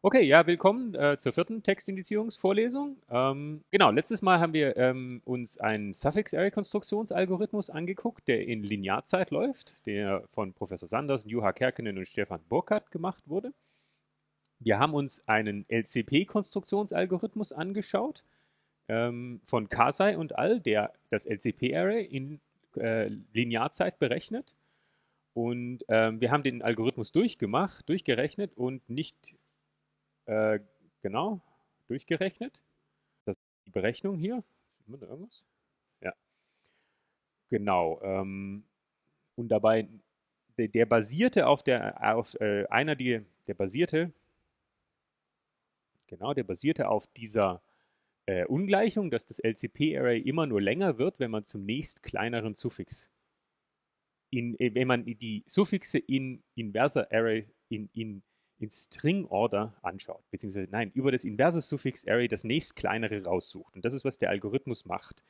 Okay, ja, willkommen zur vierten Textindizierungsvorlesung. Genau, letztes Mal haben wir uns einen Suffix-Array-Konstruktionsalgorithmus angeguckt, der in Linearzeit läuft, der von Professor Sanders, Juha Kärkinen und Stefan Burkhardt gemacht wurde. Wir haben uns einen LCP-Konstruktionsalgorithmus angeschaut von Kasai und al., der das LCP-Array in Linearzeit berechnet. Und wir haben den Algorithmus durchgerechnet und nicht äh, genau, durchgerechnet. Das ist die Berechnung hier. Sieht man da irgendwas? Ja, genau. Und dabei, der basierte auf einer, der basierte, genau, der basierte auf dieser Ungleichung, dass das LCP-Array immer nur länger wird, wenn man zum nächst kleineren Suffix wenn man die Suffixe in inverser Array in String Order anschaut, beziehungsweise nein, über das inverse Suffix Array das nächst kleinere raussucht. Und das ist, was der Algorithmus macht.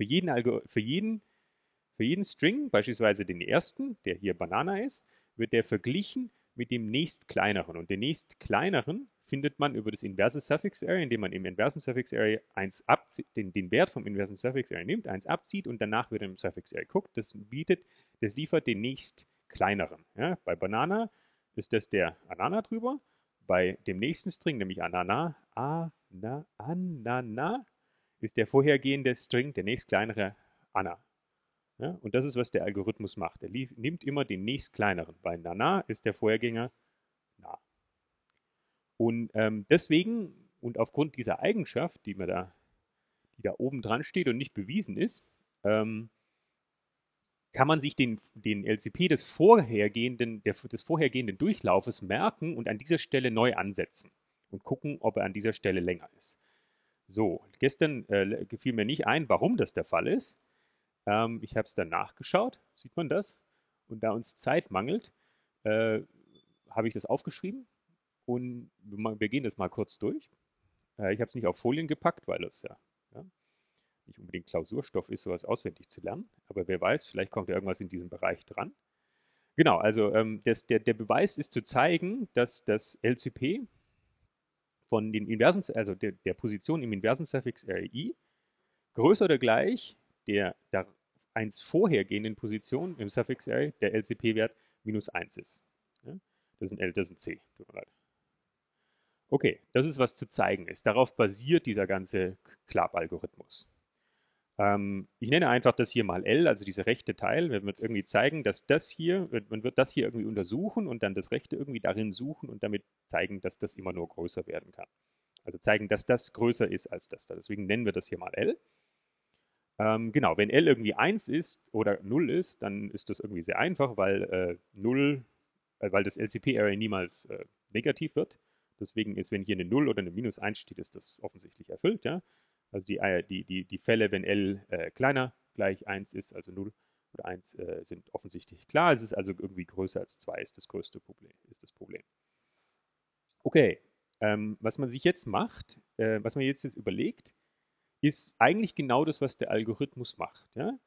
Für jeden String, beispielsweise den ersten, der hier Banana ist, wird der verglichen mit dem nächst kleineren. Und den nächst kleineren findet man über das inverse Suffix Array, indem man im inversen Suffix Array 1 abzieht, den Wert vom inversen Suffix Array nimmt, 1 abzieht und danach wieder im Suffix Array guckt. Das liefert den nächst kleineren. Ja, bei Banana ist das der Anana drüber. Bei dem nächsten String, nämlich Anana, ist der vorhergehende String der nächst kleinere Anna. Ja, und das ist, was der Algorithmus macht. Er nimmt immer den nächst kleineren. Bei Nana ist der Vorgänger Na. Und deswegen und aufgrund dieser Eigenschaft, die da oben dran steht und nicht bewiesen ist, ähm, kann man sich den LCP des vorhergehenden Durchlaufes merken und an dieser Stelle neu ansetzen und gucken, ob er an dieser Stelle länger ist. So, gestern gefiel mir nicht ein, warum das der Fall ist. Ich habe es dann nachgeschaut, sieht man das? Und da uns Zeit mangelt, äh, habe ich das aufgeschrieben und wir gehen das mal kurz durch. Ich habe es nicht auf Folien gepackt, weil es ja nicht unbedingt Klausurstoff ist, sowas auswendig zu lernen. Aber wer weiß, vielleicht kommt ja irgendwas in diesem Bereich dran. Genau, also der Beweis ist zu zeigen, dass das LCP von den inversen, also der Position im inversen Suffix RI größer oder gleich der da eins vorhergehenden Position im Suffix Array, der LCP-Wert minus 1 ist. Ja? Das ist ein C, tut mir leid. Okay, das ist, was zu zeigen ist. Darauf basiert dieser ganze CLAP-Algorithmus. Ich nenne einfach das hier mal L, also dieser rechte Teil. Man wird irgendwie zeigen, dass man wird das hier irgendwie untersuchen und dann das rechte irgendwie darin suchen und damit zeigen, dass das immer nur größer werden kann. Also zeigen, dass das größer ist als das da. Deswegen nennen wir das hier mal L. Genau, wenn L irgendwie 1 ist oder 0 ist, dann ist das irgendwie sehr einfach, weil das LCP-Array niemals negativ wird. Deswegen ist, wenn hier eine 0 oder eine minus 1 steht, ist das offensichtlich erfüllt. Ja? Also die Fälle, wenn L kleiner gleich 1 ist, also 0 oder 1, sind offensichtlich klar. Es ist also irgendwie größer als 2, ist das größte Problem, ist das Problem. Okay, was man sich jetzt macht, was man jetzt überlegt, ist eigentlich genau das, was der Algorithmus macht. Ja?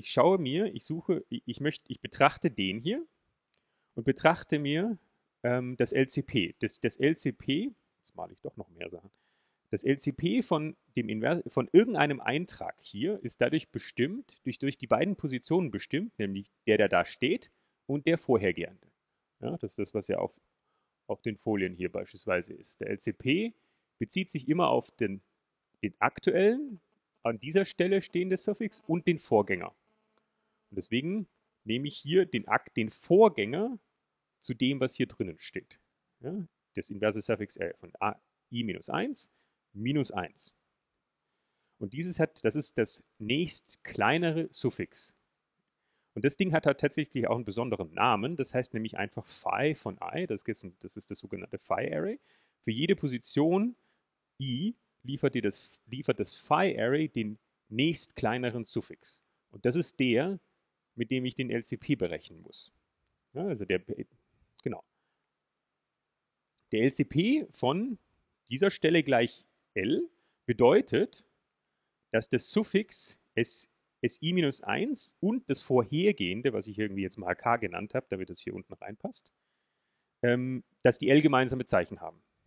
Ich betrachte den hier und betrachte mir das LCP. Das LCP, jetzt male ich doch noch mehr Sachen. Das LCP von irgendeinem Eintrag hier ist dadurch bestimmt, durch die beiden Positionen bestimmt, nämlich der da steht und der vorhergehende. Ja, das ist das, was ja auf den Folien hier beispielsweise ist. Der LCP bezieht sich immer auf den aktuellen, an dieser Stelle stehende Suffix und den Vorgänger. Und deswegen nehme ich hier den Vorgänger zu dem, was hier drinnen steht. Ja, das inverse Suffix von i-1 minus 1. Und das ist das nächst kleinere Suffix. Und das Ding hat halt tatsächlich auch einen besonderen Namen. Das heißt nämlich einfach phi von I. Das ist das sogenannte Phi-Array. Für jede Position i liefert das Phi-Array den nächst kleineren Suffix. Und das ist der, mit dem ich den LCP berechnen muss. Ja, also genau. Der LCP von dieser Stelle gleich L bedeutet, dass das Suffix SI-1 und das vorhergehende, was ich irgendwie jetzt mal K genannt habe, damit das hier unten reinpasst, dass die L gemeinsame Zeichen haben.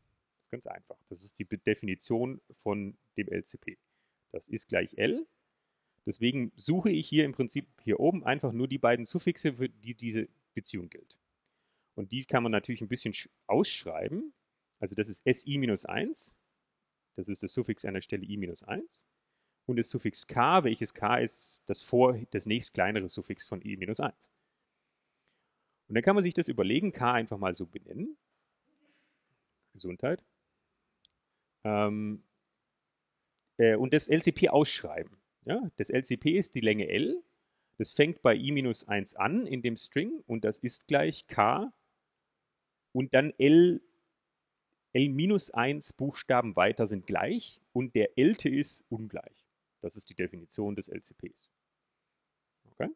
Ganz einfach. Das ist die Definition von dem LCP. Das ist gleich L. Deswegen suche ich hier im Prinzip hier oben einfach nur die beiden Suffixe, für die diese Beziehung gilt. Und die kann man natürlich ein bisschen ausschreiben. Also das ist SI-1, das ist das Suffix an der Stelle I-1. Und das Suffix K, welches K ist das nächst kleinere Suffix von I-1. Und dann kann man sich das überlegen, K einfach mal so benennen. Gesundheit. Und das LCP ausschreiben. Ja, das LCP ist die Länge L. Das fängt bei I-1 an in dem String und das ist gleich K und dann L-1 Buchstaben weiter sind gleich und der Lte ist ungleich. Das ist die Definition des LCPs. Okay?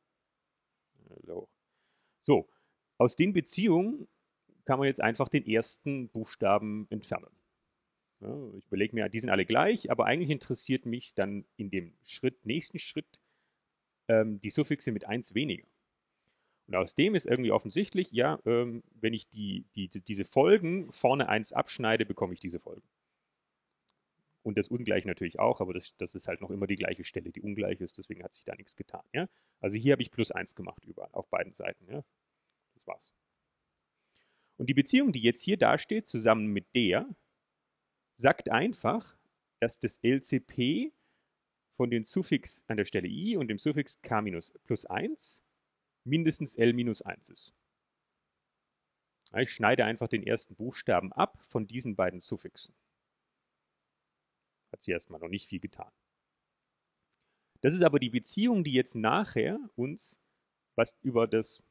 So, aus den Beziehungen kann man jetzt einfach den ersten Buchstaben entfernen. Ja, ich überlege mir, die sind alle gleich, aber eigentlich interessiert mich dann in dem nächsten Schritt die Suffixe mit 1 weniger. Und aus dem ist irgendwie offensichtlich, ja, wenn ich diese Folgen vorne 1 abschneide, bekomme ich diese Folgen. Und das Ungleich natürlich auch, aber das ist halt noch immer die gleiche Stelle, die ungleich ist, deswegen hat sich da nichts getan. Ja? Also hier habe ich plus 1 gemacht überall, auf beiden Seiten. Ja? Das war's. Und die Beziehung, die jetzt hier dasteht, zusammen mit der, sagt einfach, dass das LCP von dem Suffix an der Stelle i und dem Suffix k plus 1 mindestens L minus 1 ist. Ich schneide einfach den ersten Buchstaben ab von diesen beiden Suffixen. Hat sie erstmal noch nicht viel getan. Das ist aber die Beziehung, die jetzt nachher uns was über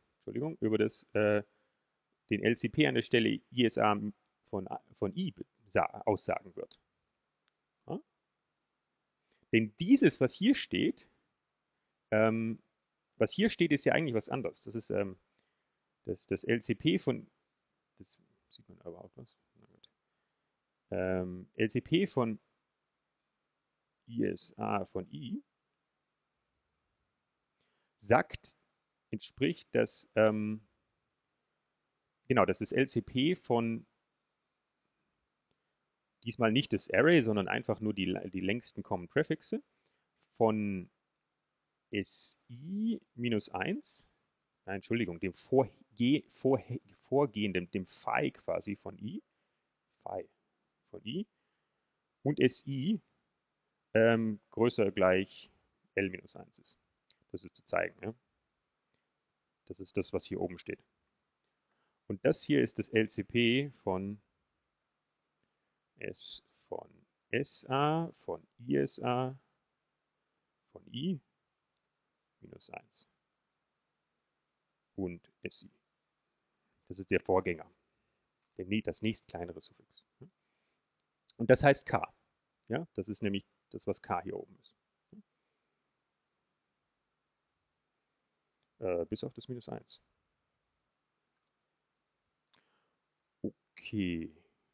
den LCP an der Stelle ISA von I aussagen wird. Ja? Denn dieses, was hier steht, ist ja eigentlich was anderes. Das ist das LCP von, das sieht man aber auch was. LCP von ISA von I entspricht das, genau, das ist LCP von, diesmal nicht das Array, sondern einfach nur die längsten Common Präfixe von SI-1, nein, Entschuldigung, dem vorgehenden, dem Phi quasi von I, Phi von I, und SI größer gleich L-1 ist. Das ist zu zeigen. Ja? Das ist das, was hier oben steht. Und das hier ist das LCP von SA, von ISA, von I minus 1 und SI. Das ist der Vorgänger, das nächst kleinere Suffix. Und das heißt K. Ja, das ist nämlich das, was K hier oben ist. Bis auf das minus 1. Okay.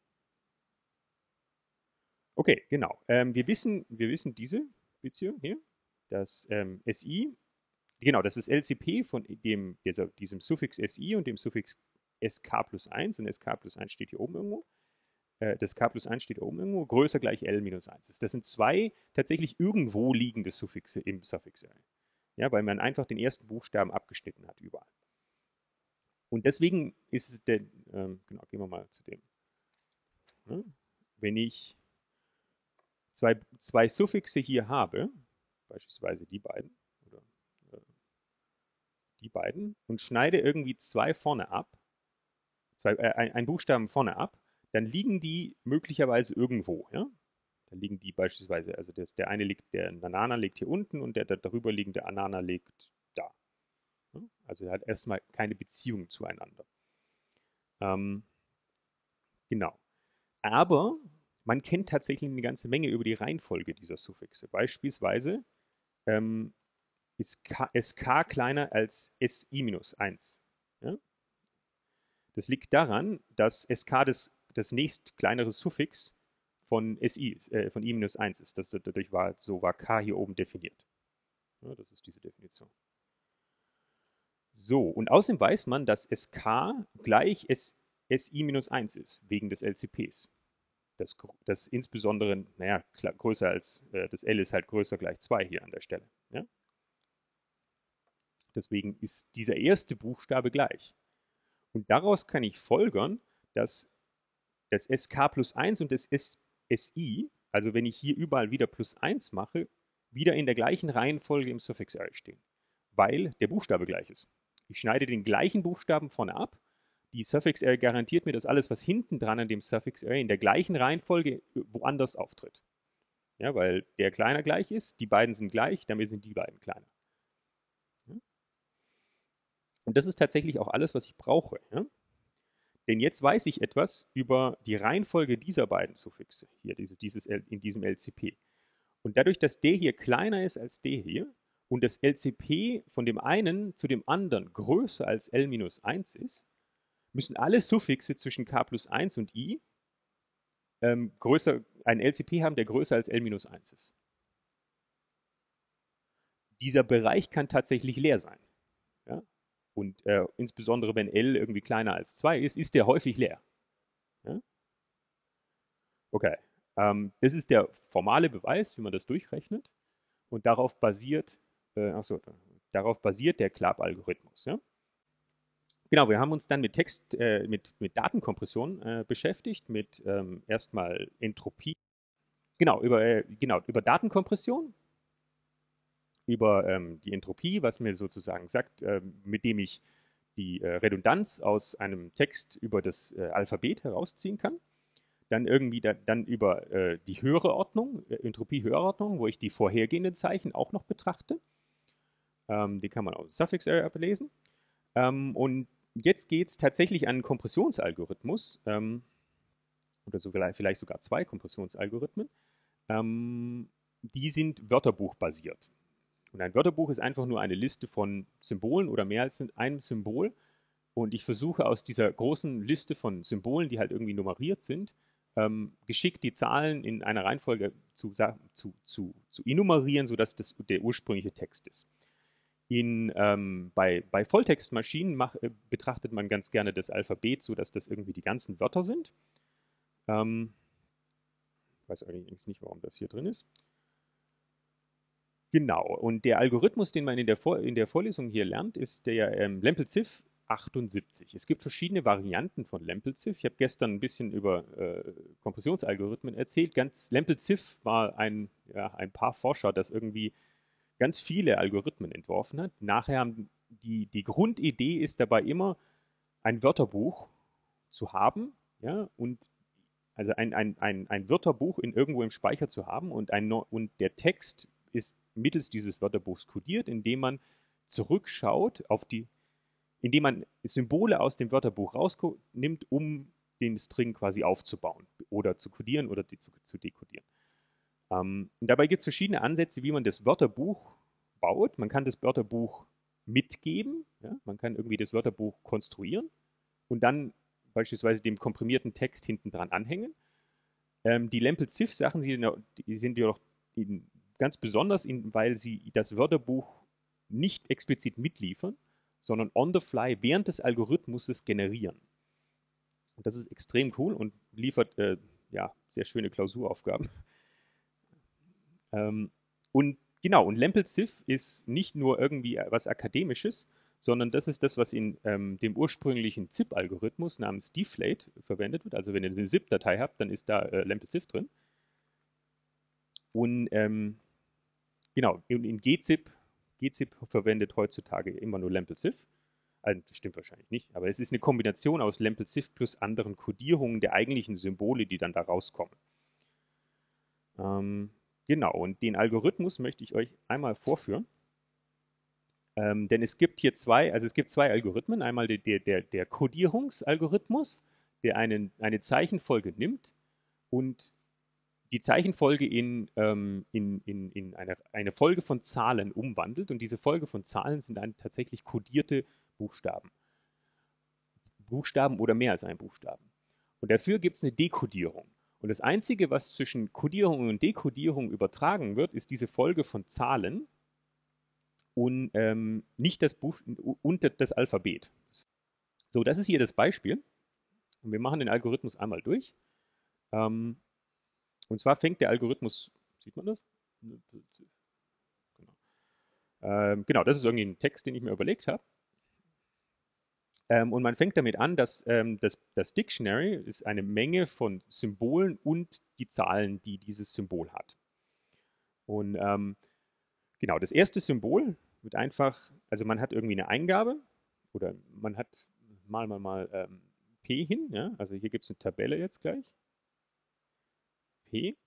Okay, genau. Wir wissen diese Beziehung hier, dass SI, genau, das ist LCP von diesem Suffix SI und dem Suffix SK plus 1 und SK plus 1 steht hier oben irgendwo. Das K plus 1 steht oben irgendwo, größer gleich L minus 1 ist. Das sind zwei tatsächlich irgendwo liegende Suffixe im Suffix Array. Ja, weil man einfach den ersten Buchstaben abgeschnitten hat überall. Und deswegen ist es genau, gehen wir mal zu dem. Ne? Wenn ich zwei Suffixe hier habe, beispielsweise die beiden, oder die beiden, und schneide irgendwie zwei vorne ab, ein Buchstaben vorne ab, dann liegen die möglicherweise irgendwo. Ja? Dann liegen die beispielsweise, also der eine liegt, der Nanana liegt hier unten und der darüber liegende Anana liegt da. Ja? Also er hat erstmal keine Beziehung zueinander. Genau. Aber man kennt tatsächlich eine ganze Menge über die Reihenfolge dieser Suffixe. Beispielsweise ist SK kleiner als SI-1. Ja? Das liegt daran, dass SK das nächst kleinere Suffix von von I-1 ist. Dadurch war K hier oben definiert. Ja, das ist diese Definition. So, und außerdem weiß man, dass SK gleich SI-1 ist, wegen des LCPs. das insbesondere, naja, größer als, das L ist halt größer gleich 2 hier an der Stelle. Ja? Deswegen ist dieser erste Buchstabe gleich. Und daraus kann ich folgern, dass das SK plus 1 und das SI, also wenn ich hier überall wieder plus 1 mache, wieder in der gleichen Reihenfolge im Suffix Array stehen, weil der Buchstabe gleich ist. Ich schneide den gleichen Buchstaben vorne ab. Die Suffix Array garantiert mir, dass alles, was hinten dran an dem Suffix Array in der gleichen Reihenfolge woanders auftritt. Ja, weil der kleiner gleich ist, die beiden sind gleich, damit sind die beiden kleiner. Ja? Und das ist tatsächlich auch alles, was ich brauche. Ja? Denn jetzt weiß ich etwas über die Reihenfolge dieser beiden Suffixe hier, in diesem LCP. Und dadurch, dass der hier kleiner ist als der hier und das LCP von dem einen zu dem anderen größer als L-1 ist, müssen alle Suffixe zwischen K plus 1 und I einen LCP haben, der größer als L-1 ist. Dieser Bereich kann tatsächlich leer sein. Ja? Und insbesondere wenn L irgendwie kleiner als 2 ist, ist der häufig leer. Ja? Okay, das ist der formale Beweis, wie man das durchrechnet. Und darauf basiert, darauf basiert der CLAP-Algorithmus. Ja? Genau, wir haben uns dann mit mit Datenkompression beschäftigt, mit erstmal Entropie. Genau, über Datenkompression, über die Entropie, was mir sozusagen sagt, mit dem ich die Redundanz aus einem Text über das Alphabet herausziehen kann. Dann dann über die höhere Ordnung, Entropie-Höherordnung, wo ich die vorhergehenden Zeichen auch noch betrachte. Die kann man aus Suffix Array ablesen. Und jetzt geht es tatsächlich an einen Kompressionsalgorithmus, oder vielleicht sogar 2 Kompressionsalgorithmen. Die sind wörterbuchbasiert. Und ein Wörterbuch ist einfach nur eine Liste von Symbolen oder mehr als einem Symbol. Und ich versuche aus dieser großen Liste von Symbolen, die halt irgendwie nummeriert sind, geschickt die Zahlen in einer Reihenfolge zu enumerieren, sodass das der ursprüngliche Text ist. Bei Volltextmaschinen betrachtet man ganz gerne das Alphabet, sodass das irgendwie die ganzen Wörter sind. Ich weiß allerdings nicht, warum das hier drin ist. Genau, und der Algorithmus, den man in der Vorlesung hier lernt, ist der Lempel-Ziff 78. Es gibt verschiedene Varianten von Lempel-Ziff. Ich habe gestern ein bisschen über Kompressionsalgorithmen erzählt. Lempel-Ziff war ein Paar Forscher, das irgendwie ganz viele Algorithmen entworfen hat. Nachher haben die Grundidee ist dabei immer, ein Wörterbuch zu haben, ja, und also ein Wörterbuch irgendwo im Speicher zu haben und der Text ist mittels dieses Wörterbuchs kodiert, indem man zurückschaut indem man Symbole aus dem Wörterbuch rausnimmt, um den String quasi aufzubauen oder zu kodieren oder zu dekodieren. Dabei gibt es verschiedene Ansätze, wie man das Wörterbuch baut. Man kann das Wörterbuch mitgeben, ja? Man kann irgendwie das Wörterbuch konstruieren und dann beispielsweise dem komprimierten Text hinten dran anhängen. Die Lempel-Ziff-Sachen sind ja noch ganz besonders, weil sie das Wörterbuch nicht explizit mitliefern, sondern on the fly während des Algorithmuses generieren. Und das ist extrem cool und liefert sehr schöne Klausuraufgaben. Und genau, und Lempel-Ziff ist nicht nur irgendwie was Akademisches, sondern das ist das, was in dem ursprünglichen ZIP-Algorithmus namens Deflate verwendet wird. Also wenn ihr eine ZIP-Datei habt, dann ist da Lempel-Ziff drin. Und genau, in gzip verwendet heutzutage immer nur Lempel-Ziff. Also, das stimmt wahrscheinlich nicht, aber es ist eine Kombination aus Lempel-Ziff plus anderen Codierungen der eigentlichen Symbole, die dann da rauskommen. Genau, und den Algorithmus möchte ich euch einmal vorführen. Denn es gibt hier zwei Algorithmen. Einmal der Codierungsalgorithmus, der eine Zeichenfolge nimmt und die Zeichenfolge in eine Folge von Zahlen umwandelt. Und diese Folge von Zahlen sind dann tatsächlich kodierte Buchstaben. Buchstaben oder mehr als ein Buchstaben. Und dafür gibt es eine Dekodierung. Und das Einzige, was zwischen Kodierung und Dekodierung übertragen wird, ist diese Folge von Zahlen und nicht das Alphabet. So, das ist hier das Beispiel. Und wir machen den Algorithmus einmal durch. Und zwar fängt der Algorithmus, sieht man das? Genau. Genau, das ist irgendwie ein Text, den ich mir überlegt habe. Und man fängt damit an, dass das Dictionary ist eine Menge von Symbolen und die Zahlen, die dieses Symbol hat. Und genau, das erste Symbol wird einfach, also man hat irgendwie eine Eingabe oder man hat mal P hin, ja? Also hier gibt es eine Tabelle jetzt gleich. P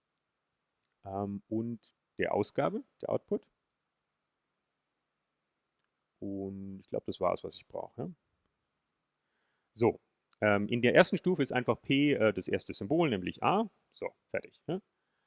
und der Ausgabe, der Output. Und ich glaube, das war es, was ich brauche. Ja? So, in der ersten Stufe ist einfach P das erste Symbol, nämlich A. So, fertig. Ja?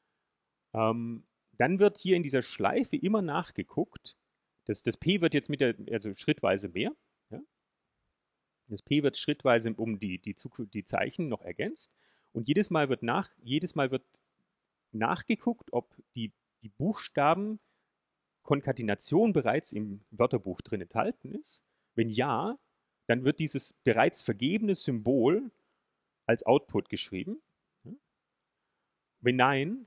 Dann wird hier in dieser Schleife immer nachgeguckt. Das P wird jetzt also schrittweise mehr. Ja? Das P wird schrittweise um die Zeichen noch ergänzt. Und jedes Mal wird nachgeguckt, ob die Buchstaben Konkatenation bereits im Wörterbuch drin enthalten ist. Wenn ja, dann wird dieses bereits vergebene Symbol als Output geschrieben. Wenn nein,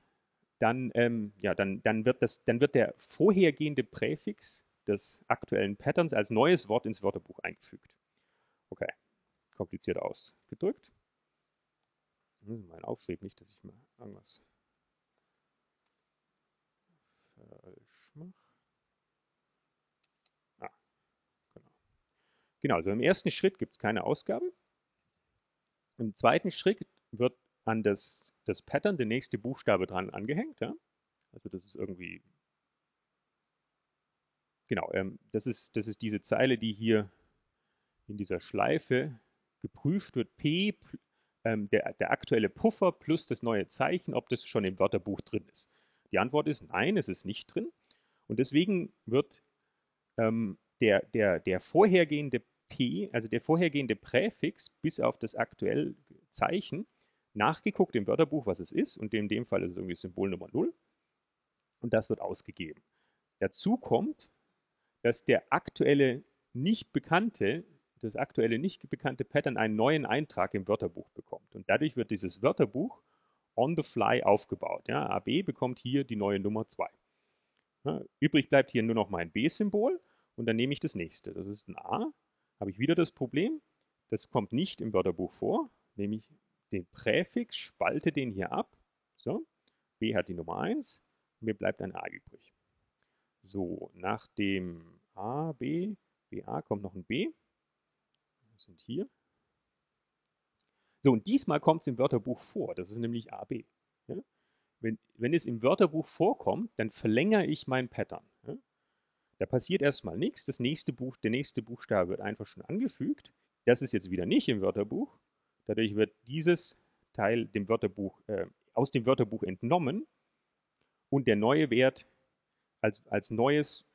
dann wird der vorhergehende Präfix des aktuellen Patterns als neues Wort ins Wörterbuch eingefügt. Okay, kompliziert ausgedrückt. Mein Aufschrieb nicht, dass ich mal irgendwas falsch mache. Ah, genau. Genau, also im ersten Schritt gibt es keine Ausgabe. Im zweiten Schritt wird an das Pattern der nächste Buchstabe dran angehängt. Ja? Also das ist irgendwie, genau, das ist diese Zeile, die hier in dieser Schleife geprüft wird. P, der aktuelle Puffer plus das neue Zeichen, ob das schon im Wörterbuch drin ist. Die Antwort ist nein, es ist nicht drin. Und deswegen wird der vorhergehende P, also der vorhergehende Präfix bis auf das aktuelle Zeichen, nachgeguckt im Wörterbuch, was es ist. Und in dem Fall ist es irgendwie Symbol Nummer 0. Und das wird ausgegeben. Dazu kommt, dass das aktuelle nicht bekannte Pattern einen neuen Eintrag im Wörterbuch bekommt. Und dadurch wird dieses Wörterbuch on the fly aufgebaut. Ja, AB bekommt hier die neue Nummer 2. Ja, übrig bleibt hier nur noch mein B-Symbol und dann nehme ich das nächste. Das ist ein A. Habe ich wieder das Problem, das kommt nicht im Wörterbuch vor, nehme ich den Präfix, spalte den hier ab. So, B hat die Nummer 1, mir bleibt ein A übrig. So, nach dem A, B, BA kommt noch ein B. Wir sind hier. So, und diesmal kommt es im Wörterbuch vor. Das ist nämlich AB. Ja? Wenn es im Wörterbuch vorkommt, dann verlängere ich mein Pattern. Ja? Da passiert erstmal nichts. Der nächste Buchstabe wird einfach schon angefügt. Das ist jetzt wieder nicht im Wörterbuch. Dadurch wird dieses Teil aus dem Wörterbuch entnommen und der neue Wert als neues,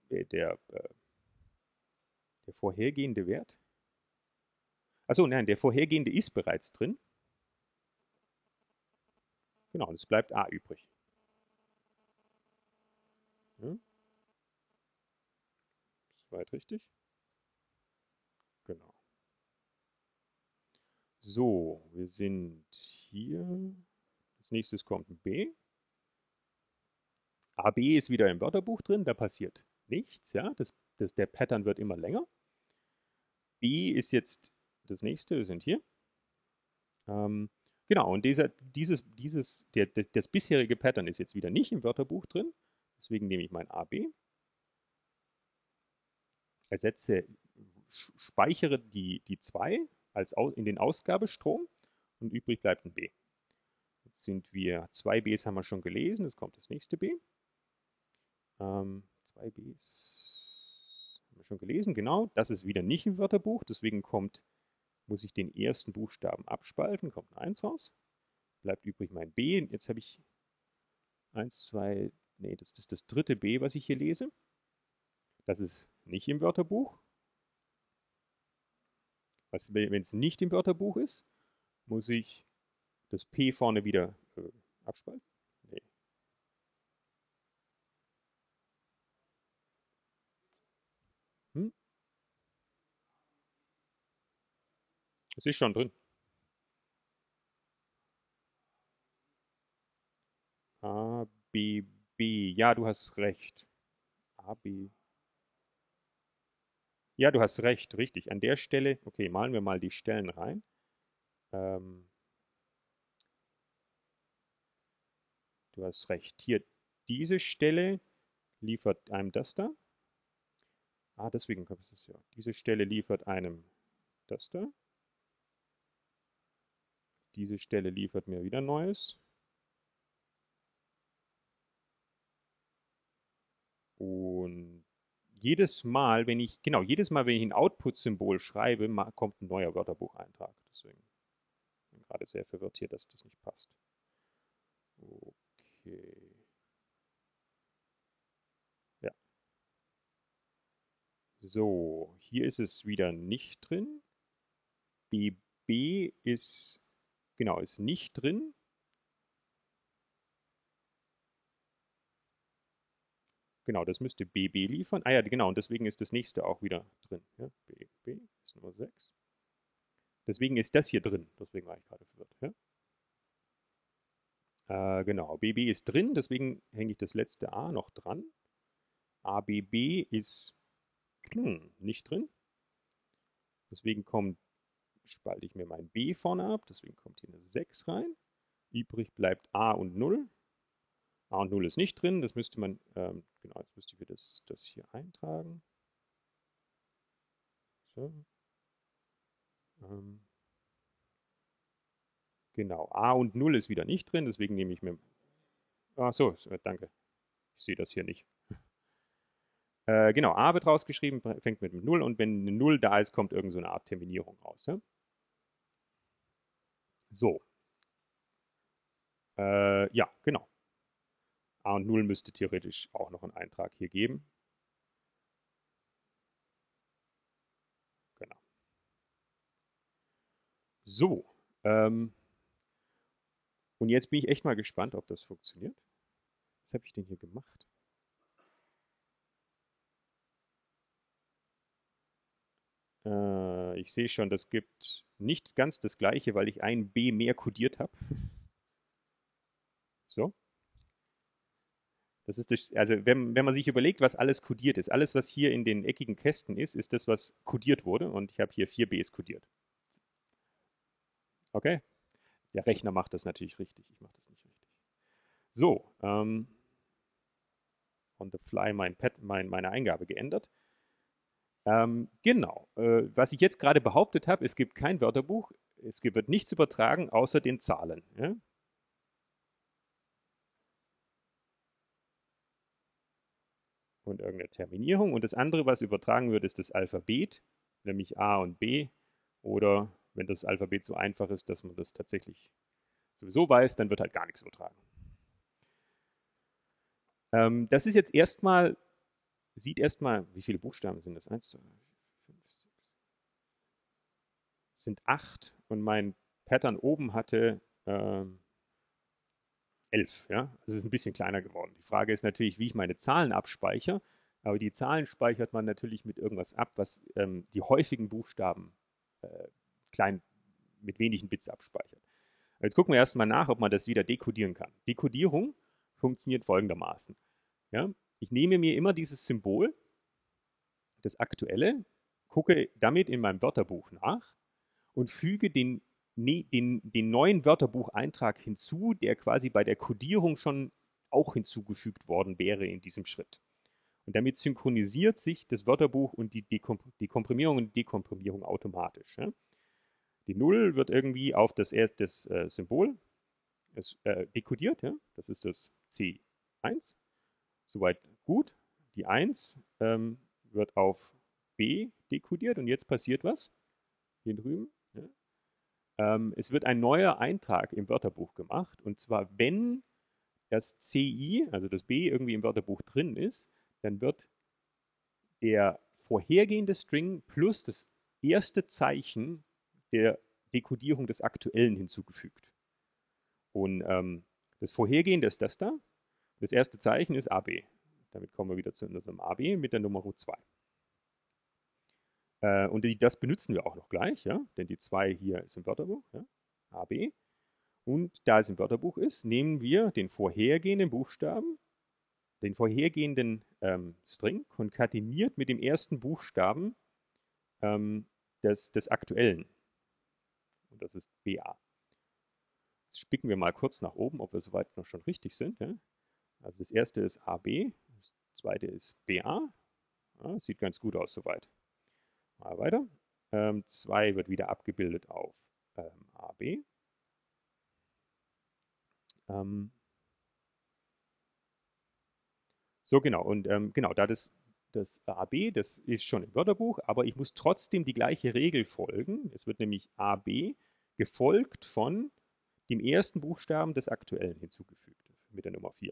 der vorhergehende Wert. Achso, nein, der vorhergehende ist bereits drin. Genau, und es bleibt A übrig. Ja, soweit richtig? Genau. So, wir sind hier. Als nächstes kommt ein B. AB ist wieder im Wörterbuch drin, da passiert nichts. Ja? Der Pattern wird immer länger. B ist jetzt das nächste, wir sind hier. Genau, und das bisherige Pattern ist jetzt wieder nicht im Wörterbuch drin. Deswegen nehme ich mein AB, speichere die 2 in den Ausgabestrom und übrig bleibt ein B. Jetzt sind wir, 2 Bs haben wir schon gelesen, jetzt kommt das nächste B. 2 Bs haben wir schon gelesen, genau. Das ist wieder nicht im Wörterbuch, deswegen muss ich den ersten Buchstaben abspalten, kommt ein 1 raus. Bleibt übrig mein B. Jetzt habe ich 1, 2, nee, das ist das dritte B, was ich hier lese. Das ist nicht im Wörterbuch. Wenn es nicht im Wörterbuch ist, muss ich das P vorne wieder abspalten. Nee. Hm? Es ist schon drin. B, B. Ja, du hast recht. A, B. Ja, du hast recht, richtig. An der Stelle, okay, malen wir mal die Stellen rein. Ähm, du hast recht. Hier, diese Stelle liefert einem das da. Ah, deswegen kommt es ja. Diese Stelle liefert einem das da. Diese Stelle liefert mir wieder Neues. Und jedes Mal, wenn ich ein Output-Symbol schreibe, kommt ein neuer Wörterbucheintrag. Deswegen bin ich gerade sehr verwirrt hier, dass das nicht passt. Okay. Ja. So, hier ist es wieder nicht drin. BB ist, genau, ist nicht drin. Genau, das müsste BB liefern. Ah ja, genau, und deswegen ist das nächste auch wieder drin. Ja, BB ist Nummer 6. Deswegen ist das hier drin. Deswegen war ich gerade verwirrt. Ja? Genau, BB ist drin, deswegen hänge ich das letzte A noch dran. ABB ist nicht drin. Deswegen spalte ich mir mein B vorne ab. Deswegen kommt hier eine 6 rein. Übrig bleibt A und 0. A und 0 ist nicht drin. Das müsste man, genau, jetzt müsste ich wieder das hier eintragen. So. Ähm, genau, A und 0 ist wieder nicht drin. Deswegen nehme ich mir, ach so, danke. Ich sehe das hier nicht. Genau, A wird rausgeschrieben, fängt mit 0 und wenn eine 0 da ist, kommt irgend so eine Art Terminierung raus. Ja? So. Ja, genau. A und 0 müsste theoretisch auch noch einen Eintrag hier geben. Genau. So. Und jetzt bin ich echt mal gespannt, ob das funktioniert. Was habe ich denn hier gemacht? Ich sehe schon, das gibt nicht ganz das gleiche, weil ich ein B mehr kodiert habe. So. Das ist also wenn man sich überlegt, was alles kodiert ist, alles, was hier in den eckigen Kästen ist, ist das, was kodiert wurde. Und ich habe hier 4 Bs kodiert. Okay? Der Rechner macht das natürlich richtig. Ich mache das nicht richtig. So, on the fly meine Eingabe geändert. Genau. Was ich jetzt gerade behauptet habe, es gibt kein Wörterbuch. Wird nichts übertragen außer den Zahlen. Ja? Und irgendeine Terminierung. Und das andere, was übertragen wird, ist das Alphabet, nämlich A und B. Oder wenn das Alphabet so einfach ist, dass man das tatsächlich sowieso weiß, dann wird halt gar nichts übertragen. Das ist jetzt erstmal, sieht erstmal, wie viele Buchstaben sind das? 1, 2, 3, 4, 5, 6. Es sind 8 und mein Pattern oben hatte 11. Ja? Also es ist ein bisschen kleiner geworden. Die Frage ist natürlich, wie ich meine Zahlen abspeichere. Aber die Zahlen speichert man natürlich mit irgendwas ab, was die häufigen Buchstaben äh, klein mit wenigen Bits abspeichert. Jetzt gucken wir erstmal nach, ob man das wieder dekodieren kann. Dekodierung funktioniert folgendermaßen. Ja? Ich nehme mir immer dieses Symbol, das aktuelle, gucke damit in meinem Wörterbuch nach und füge den neuen Wörterbucheintrag hinzu, der quasi bei der Kodierung schon auch hinzugefügt worden wäre in diesem Schritt. Und damit synchronisiert sich das Wörterbuch und die Komprimierung und Dekomprimierung automatisch. Ja? Die 0 wird irgendwie auf das Symbol dekodiert. Ja? Das ist das C1. Soweit gut. Die 1 wird auf B dekodiert und jetzt passiert was. Hier drüben. Ja? Es wird ein neuer Eintrag im Wörterbuch gemacht und zwar, wenn das CI, also das B, irgendwie im Wörterbuch drin ist, dann wird der vorhergehende String plus das erste Zeichen der Dekodierung des aktuellen hinzugefügt. Und das vorhergehende ist das da. Das erste Zeichen ist AB. Damit kommen wir wieder zu unserem AB mit der Nummer 2. Und das benutzen wir auch noch gleich, ja? Denn die 2 hier ist im Wörterbuch, ja? AB. Und da es im Wörterbuch ist, nehmen wir den vorhergehenden Buchstaben, den vorhergehenden String, konkateniert mit dem ersten Buchstaben des aktuellen. Und das ist BA. Jetzt spicken wir mal kurz nach oben, ob wir soweit noch schon richtig sind. Ja? Also das erste ist AB, das zweite ist BA. Ja, sieht ganz gut aus soweit. Mal weiter. 2 wird wieder abgebildet auf AB. So genau, und genau, da das AB, das ist schon im Wörterbuch, aber ich muss trotzdem die gleiche Regel folgen. Es wird nämlich AB gefolgt von dem ersten Buchstaben des aktuellen hinzugefügt, mit der Nummer 4.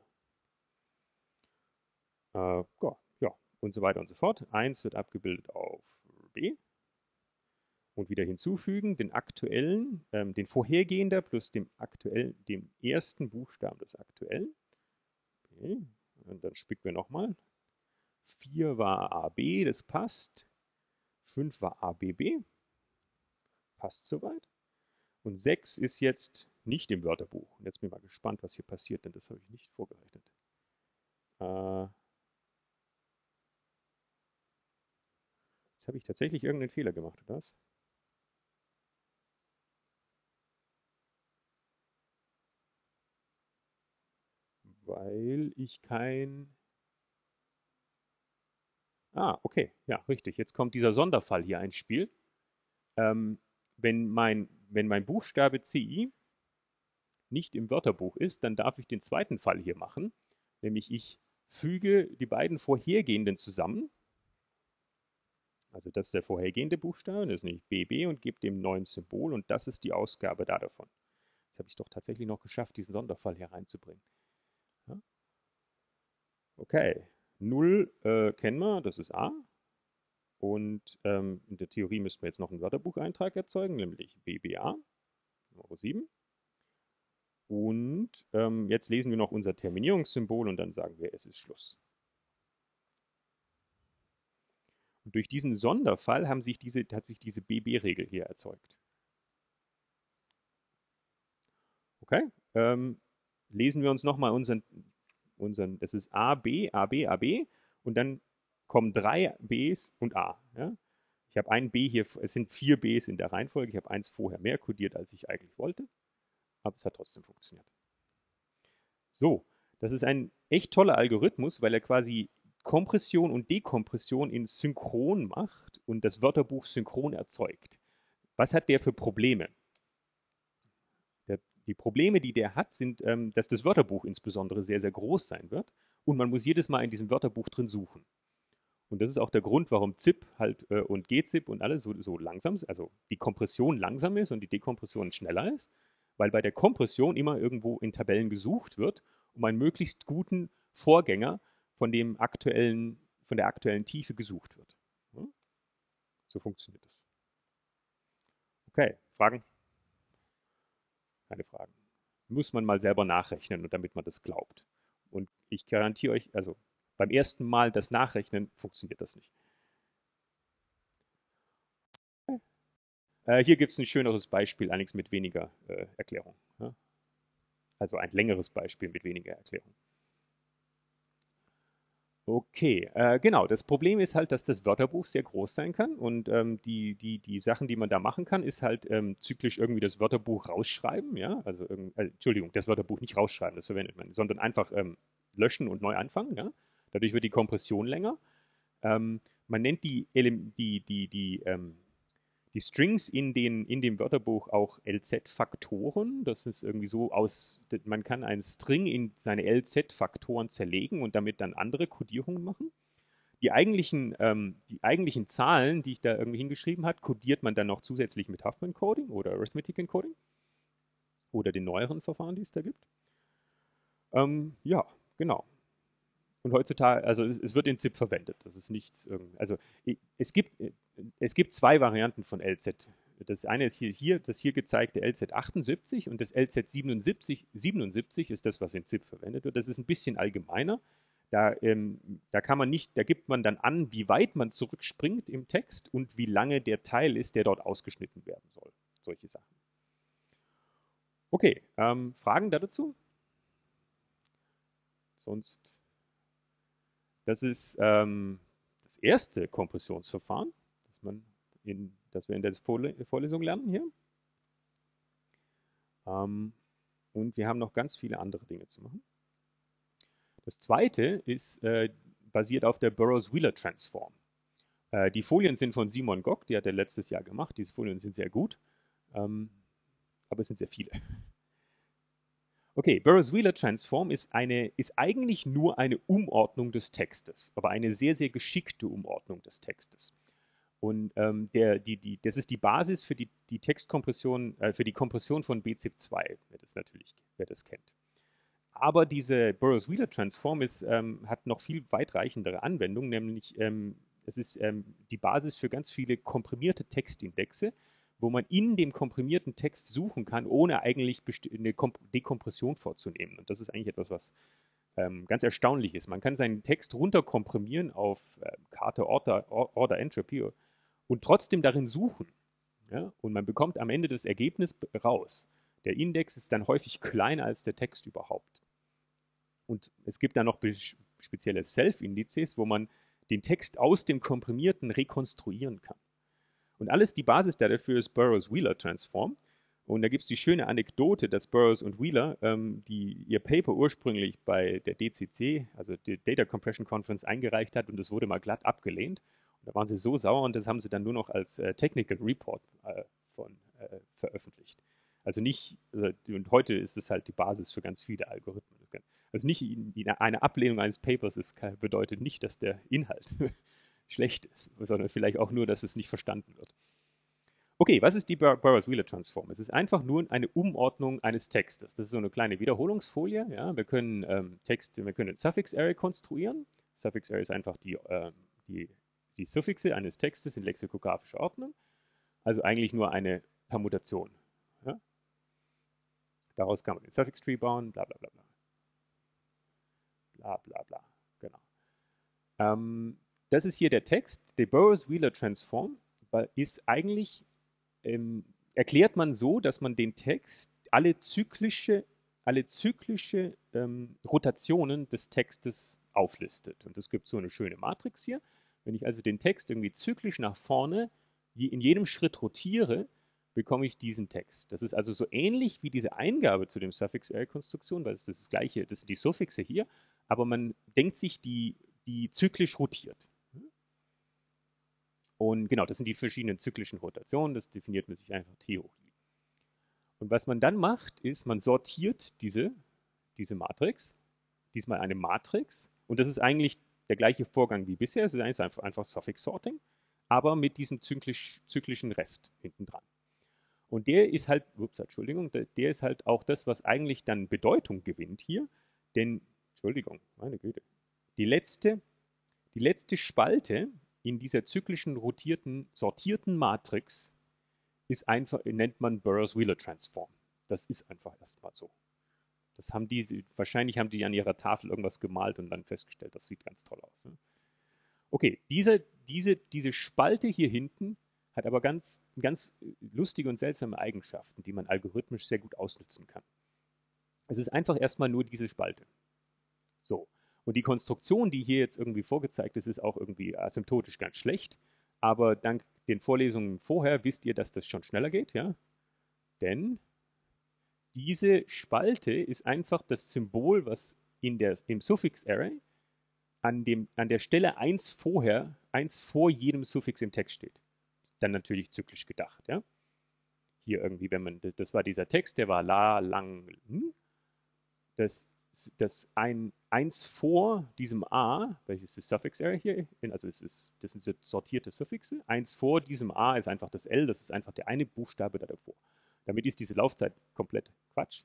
Ja, und so weiter und so fort. 1 wird abgebildet auf B. Und wieder hinzufügen, den aktuellen, den vorhergehender plus dem aktuellen, dem ersten Buchstaben des aktuellen. Okay. Und dann spicken wir nochmal. 4 war AB, das passt. 5 war ABB, passt soweit. Und 6 ist jetzt nicht im Wörterbuch. Und jetzt bin ich mal gespannt, was hier passiert, denn das habe ich nicht vorgerechnet. Jetzt habe ich tatsächlich irgendeinen Fehler gemacht, oder was? Weil ich kein... Okay, ja, richtig. Jetzt kommt dieser Sonderfall hier ins Spiel. Wenn mein Buchstabe CI nicht im Wörterbuch ist, dann darf ich den zweiten Fall hier machen, nämlich ich füge die beiden vorhergehenden zusammen. Also das ist der vorhergehende Buchstabe, das ist nämlich BB und gebe dem neuen Symbol und das ist die Ausgabe da davon. Jetzt habe ich es doch tatsächlich noch geschafft, diesen Sonderfall hier reinzubringen. Ja? Okay, 0 kennen wir, das ist A. Und in der Theorie müssten wir jetzt noch einen Wörterbucheintrag erzeugen, nämlich BBA, Nummer 7. Und jetzt lesen wir noch unser Terminierungssymbol und dann sagen wir, es ist Schluss. Und durch diesen Sonderfall hat sich diese BB-Regel hier erzeugt. Okay? Lesen wir uns nochmal unseren, das ist A, B, A, B, A, B und dann kommen 3 Bs und A. Ja? Ich habe ein B hier, es sind 4 Bs in der Reihenfolge, ich habe eins vorher mehr kodiert, als ich eigentlich wollte, aber es hat trotzdem funktioniert. So, das ist ein echt toller Algorithmus, weil er quasi Kompression und Dekompression in Synchron macht und das Wörterbuch synchron erzeugt. Was hat der für Probleme? Die Probleme, die der hat, sind, dass das Wörterbuch insbesondere sehr, sehr groß sein wird und man muss jedes Mal in diesem Wörterbuch drin suchen. Und das ist auch der Grund, warum ZIP halt und GZIP und alles so langsam ist, also die Kompression langsam ist und die Dekompression schneller ist, weil bei der Kompression immer irgendwo in Tabellen gesucht wird, um einen möglichst guten Vorgänger von der aktuellen Tiefe gesucht wird. Ja? So funktioniert das. Okay, Fragen? Keine Fragen. Muss man mal selber nachrechnen, und damit man das glaubt. Und ich garantiere euch, also beim ersten Mal das Nachrechnen funktioniert das nicht. Hier gibt es ein schöneres Beispiel, allerdings mit weniger Erklärung. Ja? Also ein längeres Beispiel mit weniger Erklärung. Okay, genau. Das Problem ist halt, dass das Wörterbuch sehr groß sein kann und die Sachen, die man da machen kann, ist halt zyklisch irgendwie das Wörterbuch rausschreiben, ja, also Entschuldigung, das Wörterbuch nicht rausschreiben, das verwendet man, sondern einfach löschen und neu anfangen, ja. Dadurch wird die Kompression länger. Man nennt die Strings in dem Wörterbuch auch LZ-Faktoren. Das ist irgendwie so man kann einen String in seine LZ-Faktoren zerlegen und damit dann andere Codierungen machen. Die eigentlichen Zahlen, die ich da irgendwie hingeschrieben habe, codiert man dann noch zusätzlich mit Huffman-Coding oder Arithmetic Encoding oder den neueren Verfahren, die es da gibt. Ja, genau. Und heutzutage, also es wird in ZIP verwendet. Das ist nichts, also es gibt 2 Varianten von LZ. Das eine ist das hier gezeigte LZ78 und das LZ77 ist das, was in ZIP verwendet wird. Das ist ein bisschen allgemeiner. Da gibt man dann an, wie weit man zurückspringt im Text und wie lange der Teil ist, der dort ausgeschnitten werden soll. Solche Sachen. Okay, Fragen dazu? Sonst, das ist das erste Kompressionsverfahren, das wir in der Vorlesung lernen hier. Und wir haben noch ganz viele andere Dinge zu machen. Das zweite ist basiert auf der Burrows-Wheeler-Transform. Die Folien sind von Simon Gogg, die hat er letztes Jahr gemacht. Diese Folien sind sehr gut, aber es sind sehr viele. Okay, Burrows-Wheeler-Transform ist eigentlich nur eine Umordnung des Textes, aber eine sehr, sehr geschickte Umordnung des Textes. Und das ist die Basis für die Textkompression, für die Kompression von BZIP2, wer das kennt. Aber diese Burrows-Wheeler-Transform hat noch viel weitreichendere Anwendungen, nämlich es ist die Basis für ganz viele komprimierte Textindexe, wo man in dem komprimierten Text suchen kann, ohne eigentlich eine Dekompression vorzunehmen. Und das ist eigentlich etwas, was ganz erstaunlich ist. Man kann seinen Text runterkomprimieren auf Karte, Order, Entropy und trotzdem darin suchen. Ja? Und man bekommt am Ende das Ergebnis raus. Der Index ist dann häufig kleiner als der Text überhaupt. Und es gibt dann noch spezielle Self-Indizes, wo man den Text aus dem Komprimierten rekonstruieren kann. Und alles die Basis dafür ist Burrows-Wheeler-Transform. Und da gibt es die schöne Anekdote, dass Burrows und Wheeler, die ihr Paper ursprünglich bei der DCC, also die Data Compression Conference, eingereicht hat und das wurde mal glatt abgelehnt. Und da waren sie so sauer und das haben sie dann nur noch als Technical Report veröffentlicht. Also nicht, und heute ist es halt die Basis für ganz viele Algorithmen. Also nicht eine Ablehnung eines Papers bedeutet nicht, dass der Inhalt schlecht ist, sondern vielleicht auch nur, dass es nicht verstanden wird. Okay, was ist die Burrows-Wheeler-Transform? Es ist einfach nur eine Umordnung eines Textes. Das ist so eine kleine Wiederholungsfolie. Ja? Wir können ein Suffix-Array konstruieren. Suffix-Array ist einfach die Suffixe eines Textes in lexikographischer Ordnung. Also eigentlich nur eine Permutation. Ja? Daraus kann man den Suffix-Tree bauen, bla bla bla bla. Bla bla bla. Genau. Das ist hier der Text. Die Burrows-Wheeler-Transform ist eigentlich, erklärt man so, dass man den Text, alle zyklische Rotationen des Textes auflistet. Und es gibt so eine schöne Matrix hier. Wenn ich also den Text irgendwie zyklisch nach vorne in jedem Schritt rotiere, bekomme ich diesen Text. Das ist also so ähnlich wie diese Eingabe zu dem Suffix-Array-Konstruktion, weil es das Gleiche, das sind die Suffixe hier, aber man denkt sich die zyklisch rotiert. Und genau, das sind die verschiedenen zyklischen Rotationen, das definiert man sich einfach T hoch I. Und was man dann macht, ist, man sortiert diese Matrix, diesmal eine Matrix, und das ist eigentlich der gleiche Vorgang wie bisher, es ist einfach Suffix-Sorting, aber mit diesem zyklischen Rest hinten dran. Und der ist halt, der ist halt auch das, was eigentlich dann Bedeutung gewinnt hier, denn, Entschuldigung, meine Güte, die letzte Spalte in dieser zyklischen, sortierten Matrix nennt man Burrows-Wheeler-Transform. Das ist einfach erstmal so. Wahrscheinlich haben die an ihrer Tafel irgendwas gemalt und dann festgestellt, das sieht ganz toll aus. Ne? Okay, diese Spalte hier hinten hat aber ganz lustige und seltsame Eigenschaften, die man algorithmisch sehr gut ausnutzen kann. Es ist einfach erstmal nur diese Spalte. So. Und die Konstruktion, die hier jetzt irgendwie vorgezeigt ist, ist auch irgendwie asymptotisch ganz schlecht. Aber dank den Vorlesungen vorher wisst ihr, dass das schon schneller geht, ja? Denn diese Spalte ist einfach das Symbol, was im Suffix-Array an der Stelle 1 vor jedem Suffix im Text steht. Dann natürlich zyklisch gedacht, ja? Hier irgendwie, das war dieser Text, der war la, lang, das eins vor diesem A, welches ist Suffix-Array hier, also das sind sortierte Suffixe, eins vor diesem A ist einfach das L, das ist einfach der eine Buchstabe da davor. Damit ist diese Laufzeit komplett Quatsch.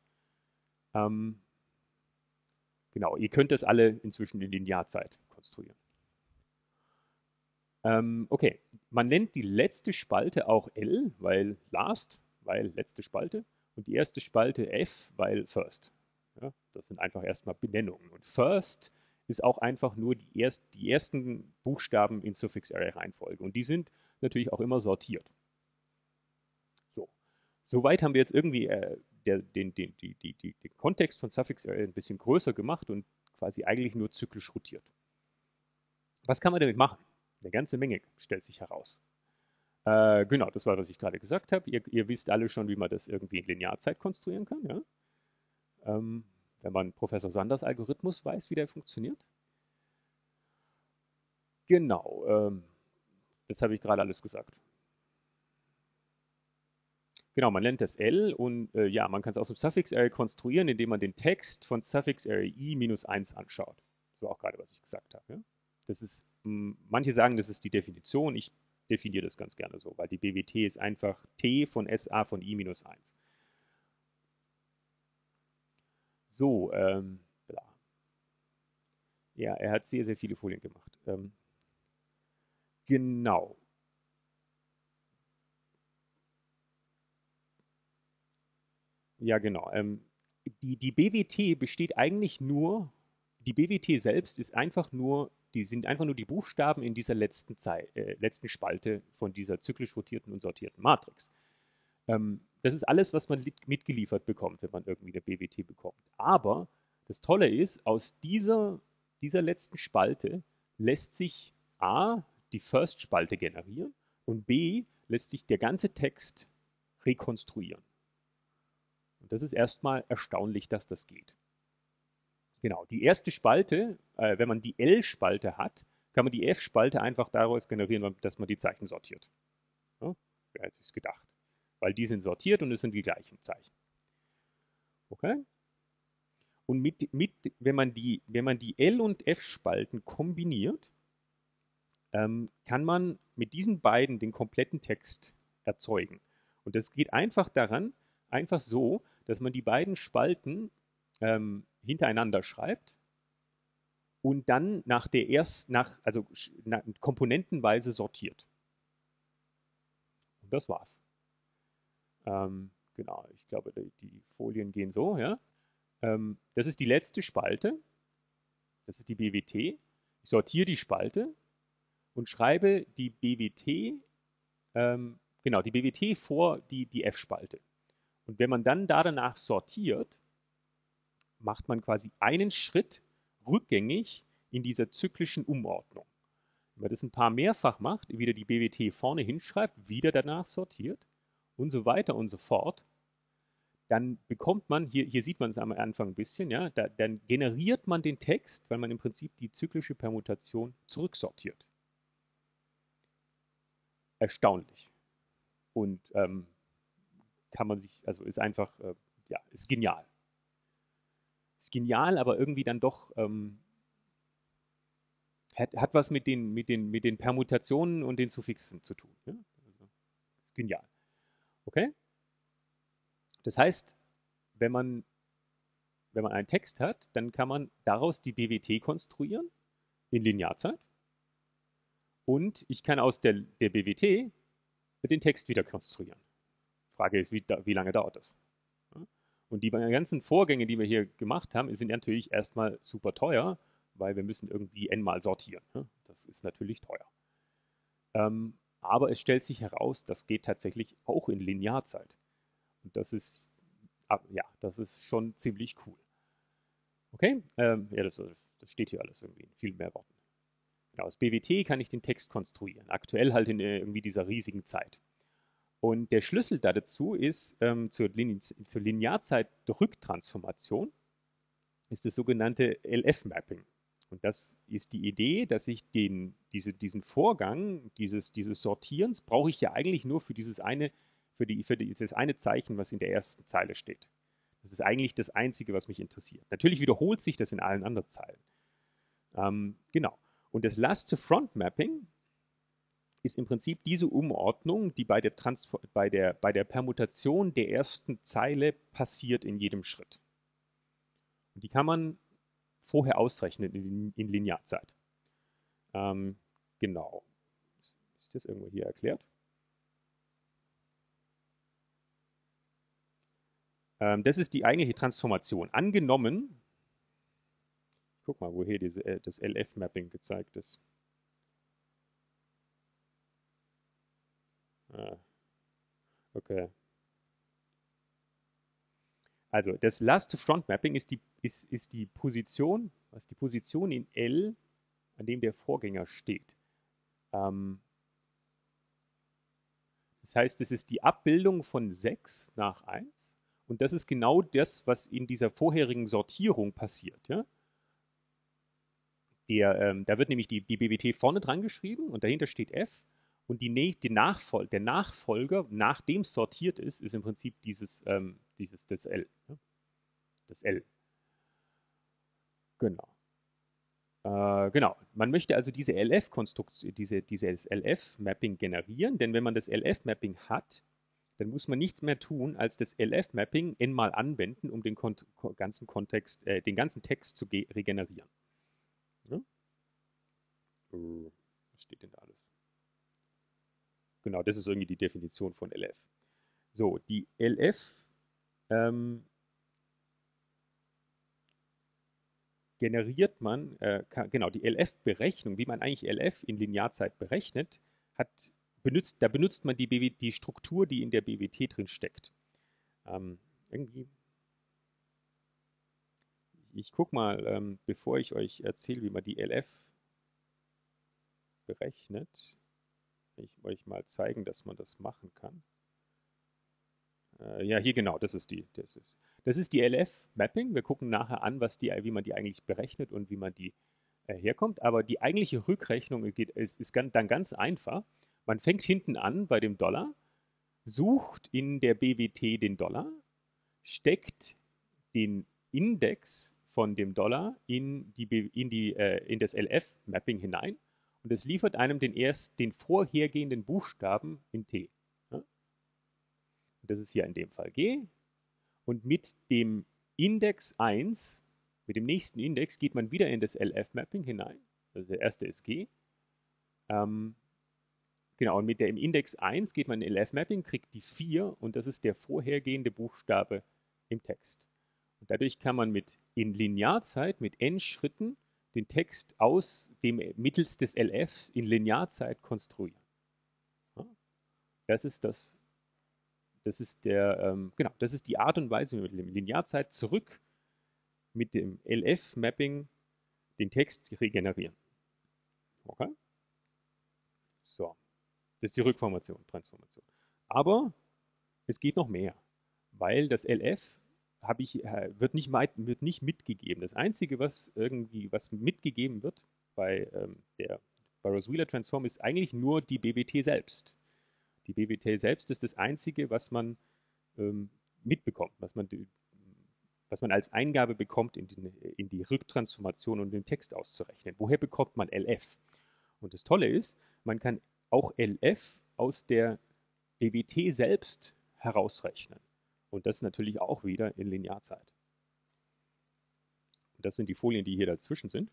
Genau, ihr könnt das alle inzwischen in Linearzeit konstruieren. Okay, man nennt die letzte Spalte auch L, weil letzte Spalte, und die erste Spalte F, weil first. Ja, das sind einfach erstmal Benennungen. Und first ist auch einfach nur die ersten Buchstaben in Suffix-Array-Reihenfolge. Und die sind natürlich auch immer sortiert. So. Soweit haben wir jetzt irgendwie den Kontext von Suffix-Array ein bisschen größer gemacht und quasi eigentlich nur zyklisch rotiert. Was kann man damit machen? Eine ganze Menge stellt sich heraus. Genau, das war, was ich gerade gesagt habe. Ihr wisst alle schon, wie man das irgendwie in Linearzeit konstruieren kann. Ja? Wenn man Professor Sanders Algorithmus weiß, wie der funktioniert. Genau, das habe ich gerade alles gesagt. Genau, man nennt das L und ja, man kann es aus dem Suffix-Array konstruieren, indem man den Text von Suffix-Array i-1 anschaut. Das war auch gerade, was ich gesagt habe. Ja? Das ist, manche sagen, das ist die Definition. Ich definiere das ganz gerne so, weil die BWT ist einfach T von SA von i-1. So, bla. Ja, er hat sehr, sehr viele Folien gemacht. Genau. Ja, genau. Die BWT besteht eigentlich nur, die BWT selbst ist einfach nur, die sind einfach nur die Buchstaben in dieser letzten Spalte von dieser zyklisch rotierten und sortierten Matrix. Das ist alles, was man mitgeliefert bekommt, wenn man irgendwie eine BWT bekommt. Aber das Tolle ist, aus dieser letzten Spalte lässt sich A, die First-Spalte generieren und B, lässt sich der ganze Text rekonstruieren. Und das ist erstmal erstaunlich, dass das geht. Genau, die erste Spalte, wenn man die L-Spalte hat, kann man die F-Spalte einfach daraus generieren, dass man die Zeichen sortiert. Ja, wer hätte sich's gedacht? Weil die sind sortiert und es sind die gleichen Zeichen. Okay? Und wenn man die L- und F-Spalten kombiniert, kann man mit diesen beiden den kompletten Text erzeugen. Und das geht einfach so, dass man die beiden Spalten hintereinander schreibt und dann komponentenweise sortiert. Und das war's. Genau, ich glaube, die Folien gehen so, ja. Das ist die letzte Spalte. Das ist die BWT. Ich sortiere die Spalte und schreibe die BWT, genau, die BWT vor die F-Spalte. Und wenn man dann danach sortiert, macht man quasi einen Schritt rückgängig in dieser zyklischen Umordnung. Wenn man das ein paar mehrfach macht, wieder die BWT vorne hinschreibt, wieder danach sortiert und so weiter und so fort, dann bekommt man, hier sieht man es am Anfang ein bisschen, ja, dann generiert man den Text, weil man im Prinzip die zyklische Permutation zurücksortiert. Erstaunlich. Und kann man sich, also ist einfach, ja, ist genial. Ist genial, aber irgendwie dann doch hat was mit den Permutationen und den Suffixen zu tun. Ja? Also, genial. Okay? Das heißt, wenn man, wenn man einen Text hat, dann kann man daraus die BWT konstruieren in Linearzeit. Und ich kann aus der BWT den Text wieder konstruieren. Frage ist, wie lange dauert das? Ja? Und die ganzen Vorgänge, die wir hier gemacht haben, sind natürlich erstmal super teuer, weil wir müssen irgendwie n-mal sortieren. Ja? Das ist natürlich teuer. Aber es stellt sich heraus, das geht tatsächlich auch in Linearzeit. Und das ist schon ziemlich cool. Okay? Ja, das steht hier alles irgendwie in viel mehr Worten. Ja, aus BWT kann ich den Text konstruieren. Aktuell halt in irgendwie dieser riesigen Zeit. Und der Schlüssel dazu ist zur Linearzeit-Rücktransformation ist das sogenannte LF-Mapping. Und das ist die Idee, dass ich diesen Vorgang dieses Sortierens brauche ich ja eigentlich nur für dieses eine Zeichen, was in der ersten Zeile steht. Das ist eigentlich das Einzige, was mich interessiert. Natürlich wiederholt sich das in allen anderen Zeilen. Genau. Und das Last-to-Front-Mapping ist im Prinzip diese Umordnung, die bei der Permutation der ersten Zeile passiert in jedem Schritt. Und die kann man vorher ausrechnen in Linearzeit. Genau. Ist das irgendwo hier erklärt? Das ist die eigentliche Transformation. Angenommen, ich guck mal, wo hier das LF-Mapping gezeigt ist. Ah, okay. Also das Last-to-Front-Mapping ist die Position, was die Position in L, an dem der Vorgänger steht. Das heißt, es ist die Abbildung von 6 nach 1 und das ist genau das, was in dieser vorherigen Sortierung passiert. Ja? Da wird nämlich die BWT vorne dran geschrieben und dahinter steht F und der Nachfolger, nachdem es sortiert ist im Prinzip das L. Ne? Das L. Genau. Genau. Man möchte also diese LF-Konstruktion, dieses LF-Mapping generieren, denn wenn man das LF-Mapping hat, dann muss man nichts mehr tun, als das LF-Mapping n-mal anwenden, um den ganzen Text zu regenerieren. Ja? Was steht denn da alles? Genau, das ist irgendwie die Definition von LF. So, die LF generiert man, genau, die LF-Berechnung, wie man eigentlich LF in Linearzeit berechnet, da benutzt man die Struktur, die in der BWT drin steckt. Irgendwie, ich gucke mal, bevor ich euch erzähle, wie man die LF berechnet, will ich euch mal zeigen, dass man das machen kann. Ja, hier genau, das ist die LF-Mapping. Wir gucken nachher an, wie man die eigentlich berechnet und wie man die herkommt. Aber die eigentliche Rückrechnung ist dann ganz einfach. Man fängt hinten an bei dem Dollar, sucht in der BWT den Dollar, steckt den Index von dem Dollar in das LF-Mapping hinein und es liefert einem den vorhergehenden Buchstaben in T. Ja? Das ist hier in dem Fall G. Und mit dem Index 1, mit dem nächsten Index, geht man wieder in das LF-Mapping hinein. Also der erste ist G. Genau, und mit dem Index 1 geht man in LF-Mapping, kriegt die 4 und das ist der vorhergehende Buchstabe im Text. Und dadurch kann man in Linearzeit mit n Schritten den Text mittels des LFs in Linearzeit konstruieren. Ja? Das ist die Art und Weise, wie wir mit Linearzeit zurück mit dem LF-Mapping den Text regenerieren. Okay? So, das ist die Transformation. Aber es geht noch mehr, weil das LF wird nicht mitgegeben. Das Einzige, was mitgegeben wird bei der Burrows-Wheeler Transform, ist eigentlich nur die BWT selbst. Die BWT selbst ist das Einzige, was man mitbekommt, was man als Eingabe bekommt, in die Rücktransformation und den Text auszurechnen. Woher bekommt man LF? Und das Tolle ist, man kann auch LF aus der BWT selbst herausrechnen. Und das natürlich auch wieder in Linearzeit. Und das sind die Folien, die hier dazwischen sind.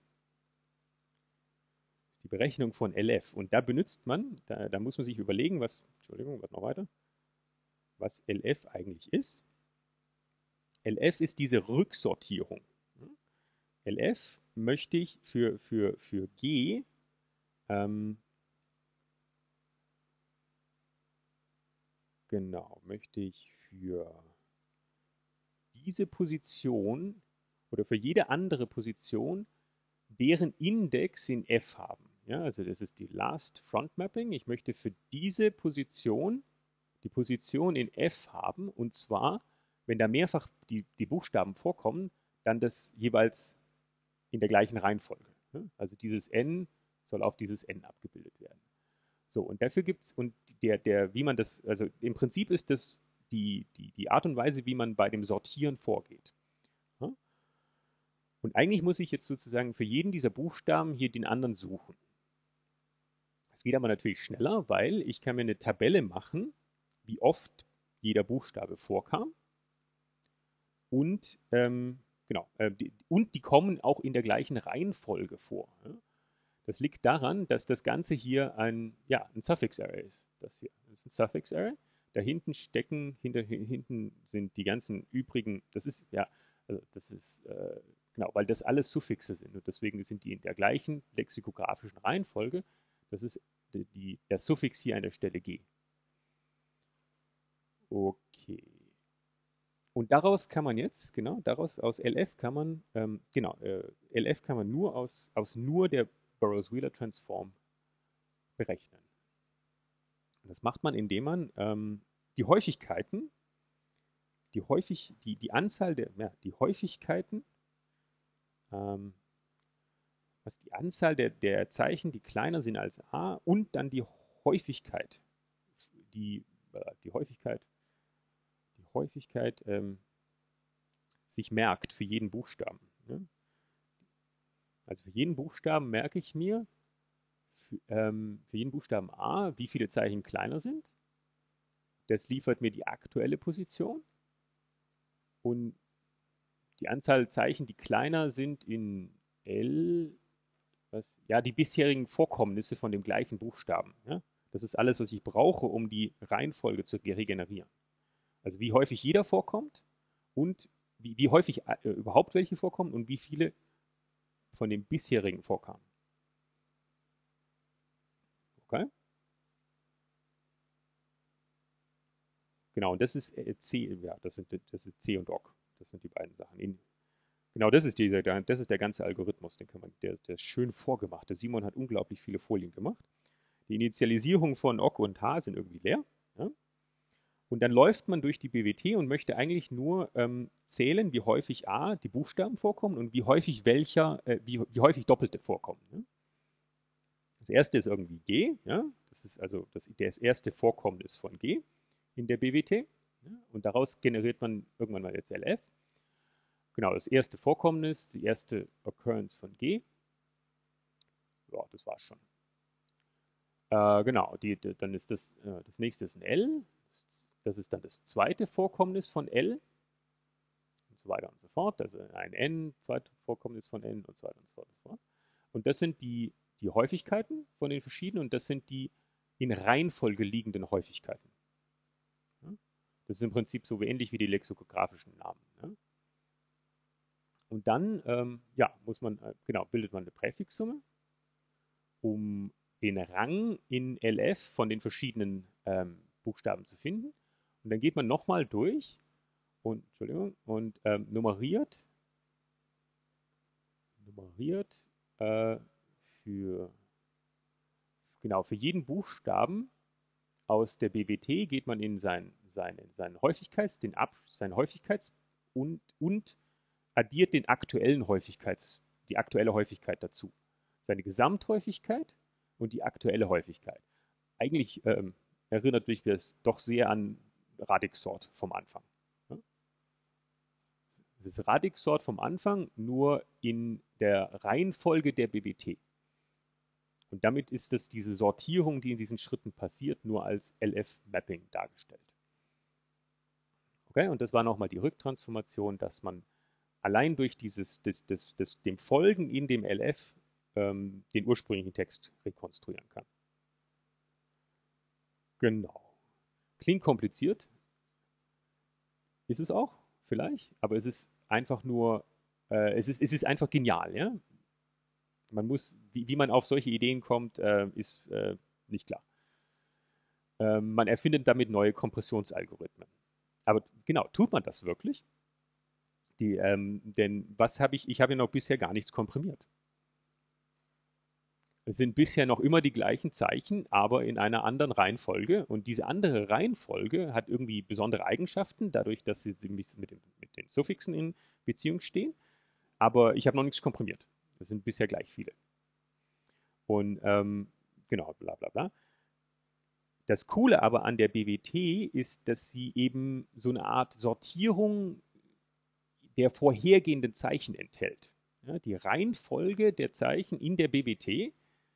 Das ist die Berechnung von LF. Und da da muss man sich überlegen, was LF eigentlich ist. LF ist diese Rücksortierung. LF möchte ich für G möchte ich für diese Position oder für jede andere Position deren Index in F haben. Ja, also das ist die Last Front Mapping. Ich möchte für diese Position die Position in F haben und zwar, wenn da mehrfach die Buchstaben vorkommen, dann das jeweils in der gleichen Reihenfolge. Also dieses N soll auf dieses N abgebildet werden. So, und dafür gibt es, und wie man das, also im Prinzip ist das die Art und Weise, wie man bei dem Sortieren vorgeht. Ja? Und eigentlich muss ich jetzt sozusagen für jeden dieser Buchstaben hier den anderen suchen. Es geht aber natürlich schneller, weil ich kann mir eine Tabelle machen, wie oft jeder Buchstabe vorkam. Und die kommen auch in der gleichen Reihenfolge vor. Ja? Das liegt daran, dass das Ganze hier ein Suffix-Array ist. Das hier ist ein Suffix-Array. Hinten sind die ganzen übrigen, weil das alles Suffixe sind und deswegen sind die in der gleichen lexikographischen Reihenfolge. Das ist das Suffix hier an der Stelle G. Okay. Und daraus kann man jetzt, genau, daraus aus LF kann man, LF kann man nur aus nur der Burrows-Wheeler-Transform berechnen. Und das macht man, indem man die Häufigkeiten, die Anzahl der, ja, die Häufigkeiten, was die Anzahl der Zeichen, die kleiner sind als a, und dann die Häufigkeit, die, die Häufigkeit, sich merkt für jeden Buchstaben. Ne? Also für jeden Buchstaben merke ich mir, für jeden Buchstaben a, wie viele Zeichen kleiner sind. Das liefert mir die aktuelle Position. Und die Anzahl Zeichen, die kleiner sind in L, ja, die bisherigen Vorkommnisse von dem gleichen Buchstaben. Ja? Das ist alles, was ich brauche, um die Reihenfolge zu regenerieren. Also wie häufig jeder vorkommt und wie häufig überhaupt welche vorkommen und wie viele von dem bisherigen vorkamen. Okay? Genau, und das ist C, ja, das ist C und Oc. Das sind die beiden Sachen. Genau, das ist der ganze Algorithmus, der ist schön vorgemacht. Der Simon hat unglaublich viele Folien gemacht. Die Initialisierung von Oc und H sind irgendwie leer. Ja? Und dann läuft man durch die BWT und möchte eigentlich nur zählen, wie häufig A, die Buchstaben vorkommen und wie häufig wie häufig Doppelte vorkommen. Ne? Das erste ist irgendwie G, ja? Das ist also das erste Vorkommnis von G in der BWT. Ja? Und daraus generiert man irgendwann mal jetzt LF. Genau, das erste Vorkommnis, die erste Occurrence von G. Ja, das war's schon. Genau, dann ist das nächste ist ein L. Das ist dann das zweite Vorkommnis von L. Und so weiter und so fort. Also ein N, zweites Vorkommnis von N und so weiter und so fort. Und das sind die Häufigkeiten von den verschiedenen und das sind die in Reihenfolge liegenden Häufigkeiten. Ja? Das ist im Prinzip so ähnlich wie die lexikographischen Namen. Ja? Und dann bildet man eine Präfixsumme, um den Rang in LF von den verschiedenen Buchstaben zu finden. Und dann geht man nochmal durch und nummeriert äh, für jeden Buchstaben aus der BWT geht man in seinen Häufigkeits, und addiert die aktuelle Häufigkeit dazu. Seine Gesamthäufigkeit und die aktuelle Häufigkeit. Eigentlich erinnert mich das doch sehr an Radix-Sort vom Anfang. Ja? Das ist Radix-Sort vom Anfang, nur in der Reihenfolge der BWT. Und damit ist es diese Sortierung, die in diesen Schritten passiert, nur als LF-Mapping dargestellt. Okay, und das war nochmal die Rücktransformation, dass man allein durch dem Folgen in dem LF den ursprünglichen Text rekonstruieren kann. Genau. Klingt kompliziert. Ist es auch, vielleicht, aber es ist einfach nur, es ist einfach genial, ja. Man muss, wie man auf solche Ideen kommt, ist nicht klar. Man erfindet damit neue Kompressionsalgorithmen. Aber genau, tut man das wirklich? Denn ich habe ja noch bisher gar nichts komprimiert. Es sind bisher noch immer die gleichen Zeichen, aber in einer anderen Reihenfolge. Und diese andere Reihenfolge hat irgendwie besondere Eigenschaften, dadurch, dass sie mit den Suffixen in Beziehung stehen. Aber ich habe noch nichts komprimiert. Es sind bisher gleich viele. Und genau, bla bla bla. Das Coole aber an der BWT ist, dass sie eben so eine Art Sortierung der vorhergehenden Zeichen enthält. Ja, die Reihenfolge der Zeichen in der BWT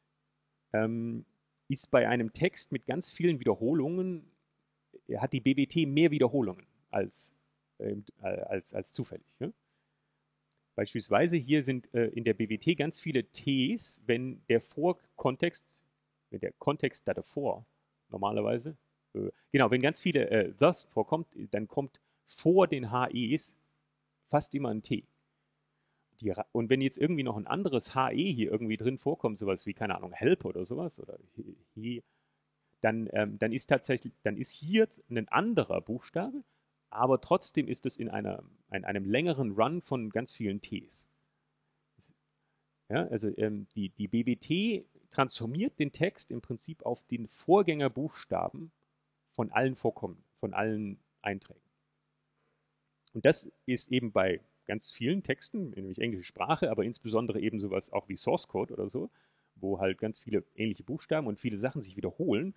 ist bei einem Text mit ganz vielen Wiederholungen, hat die BWT mehr Wiederholungen als zufällig. Ja? Beispielsweise hier sind in der BWT ganz viele Ts, wenn der Kontext da davor normalerweise, wenn ganz viele thus vorkommt, dann kommt vor den HEs fast immer ein T. Und wenn jetzt irgendwie noch ein anderes HE hier irgendwie drin vorkommt, sowas wie, keine Ahnung, help oder sowas, oder he, dann ist hier ein anderer Buchstabe aber trotzdem ist es in einem längeren Run von ganz vielen Ts. Ja, also die BWT transformiert den Text im Prinzip auf den Vorgängerbuchstaben von allen Vorkommen, von allen Einträgen. Und das ist eben bei ganz vielen Texten, nämlich englische Sprache, aber insbesondere eben sowas auch wie Source Code oder so, wo halt ganz viele ähnliche Buchstaben und viele Sachen sich wiederholen,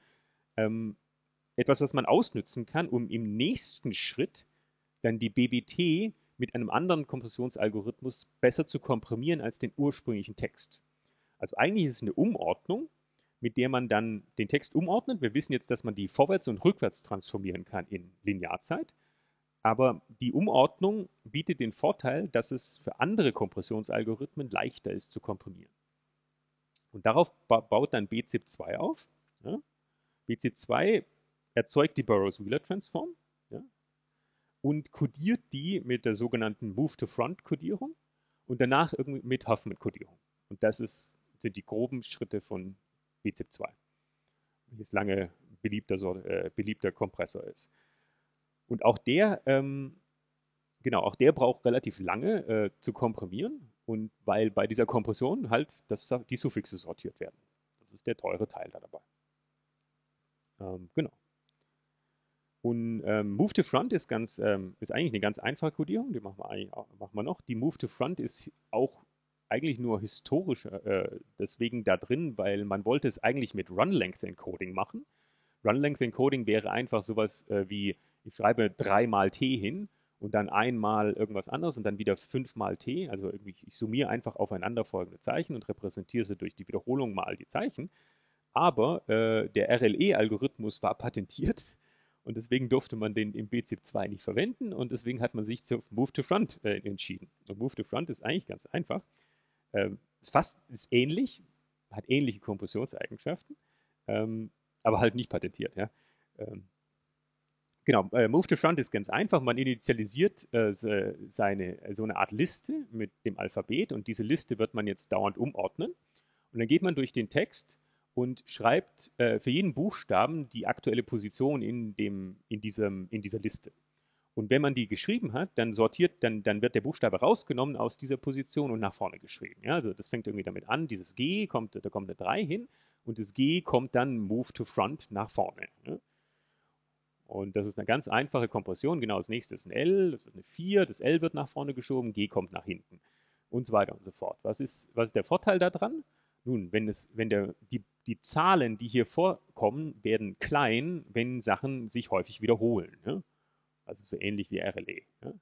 etwas, was man ausnutzen kann, um im nächsten Schritt dann die BWT mit einem anderen Kompressionsalgorithmus besser zu komprimieren als den ursprünglichen Text. Also eigentlich ist es eine Umordnung, mit der man dann den Text umordnet. Wir wissen jetzt, dass man die vorwärts und rückwärts transformieren kann in Linearzeit. Aber die Umordnung bietet den Vorteil, dass es für andere Kompressionsalgorithmen leichter ist zu komprimieren. Und darauf baut dann BZIP2 auf. Ja. BZIP2 erzeugt die Burrows-Wheeler-Transform, ja, und kodiert die mit der sogenannten Move-to-Front-Kodierung und danach irgendwie mit Huffman-Kodierung. Und das sind die groben Schritte von BZIP2, welches lange beliebter Kompressor ist. Und auch der braucht relativ lange zu komprimieren, und weil bei dieser Kompression halt die Suffixe sortiert werden. Das ist der teure Teil da dabei. Genau. Und Move to Front ist eigentlich eine ganz einfache Codierung, die machen wir noch. Die Move to Front ist auch eigentlich nur historisch deswegen da drin, weil man wollte es eigentlich mit Run-Length-Encoding machen. Run-Length-Encoding wäre einfach sowas wie, ich schreibe 3 mal T hin und dann einmal irgendwas anderes und dann wieder 5 mal T. Also irgendwie, ich summiere einfach aufeinanderfolgende Zeichen und repräsentiere sie durch die Wiederholung mal die Zeichen. Aber der RLE-Algorithmus war patentiert und deswegen durfte man den im BZIP2 nicht verwenden und deswegen hat man sich zu Move to Front entschieden. Und Move to Front ist eigentlich ganz einfach. Ist ähnlich, hat ähnliche Kompressionseigenschaften, aber halt nicht patentiert. Ja. Genau, Move to Front ist ganz einfach. Man initialisiert so eine Art Liste mit dem Alphabet und diese Liste wird man jetzt dauernd umordnen. Und dann geht man durch den Text und schreibt für jeden Buchstaben die aktuelle Position in dieser Liste. Und wenn man die geschrieben hat, dann dann wird der Buchstabe rausgenommen aus dieser Position und nach vorne geschrieben. Ja, also das fängt irgendwie damit an, dieses G da kommt eine 3 hin und das G kommt dann Move to Front nach vorne. Ja. Und das ist eine ganz einfache Kompression. Genau, das nächste ist ein L, das wird eine 4, das L wird nach vorne geschoben, G kommt nach hinten und so weiter und so fort. Was ist der Vorteil daran? Nun, die Zahlen, die hier vorkommen, werden klein, wenn Sachen sich häufig wiederholen. Ja? Also so ähnlich wie RLE. Ja?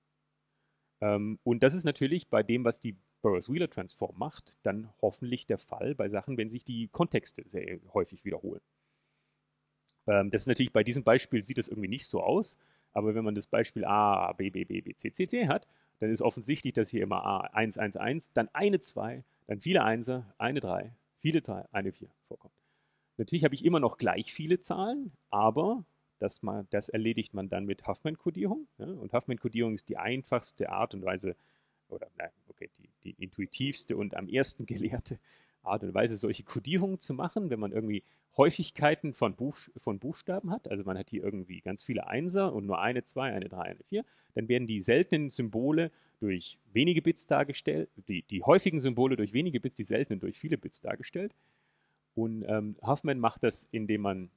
Und das ist natürlich bei dem, was die Burrows-Wheeler-Transform macht, dann hoffentlich der Fall bei Sachen, wenn sich die Kontexte sehr häufig wiederholen. Das ist natürlich bei diesem Beispiel sieht das irgendwie nicht so aus, aber wenn man das Beispiel A, B, B, B, B, C, C, C hat, dann ist offensichtlich, dass hier immer A 1, 1, 1, dann eine 2, dann viele Einser, eine 3, viele 3, eine 4 vorkommt. Natürlich habe ich immer noch gleich viele Zahlen, aber das erledigt man dann mit Huffman-Kodierung. Ja? Und Huffman-Kodierung ist die einfachste Art und Weise, oder die intuitivste und am ersten gelehrte Art und Weise, solche Kodierungen zu machen, wenn man irgendwie Häufigkeiten von Buchstaben hat. Also man hat hier irgendwie ganz viele Einser und nur eine 2, eine 3, eine 4. Dann werden die seltenen Symbole durch wenige Bits dargestellt, die häufigen Symbole durch wenige Bits, die seltenen durch viele Bits dargestellt. Und Huffman macht das, indem man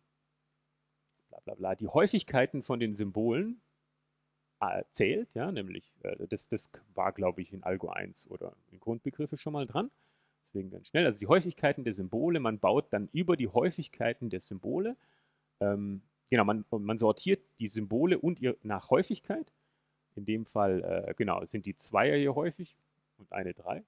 die Häufigkeiten von den Symbolen zählt, ja, nämlich das war, glaube ich, in Algo 1 oder in Grundbegriffe schon mal dran. Deswegen ganz schnell. Also die Häufigkeiten der Symbole, man baut dann über die Häufigkeiten der Symbole, genau, man sortiert die Symbole nach Häufigkeit. In dem Fall, genau, sind die Zweier hier häufig und eine 3.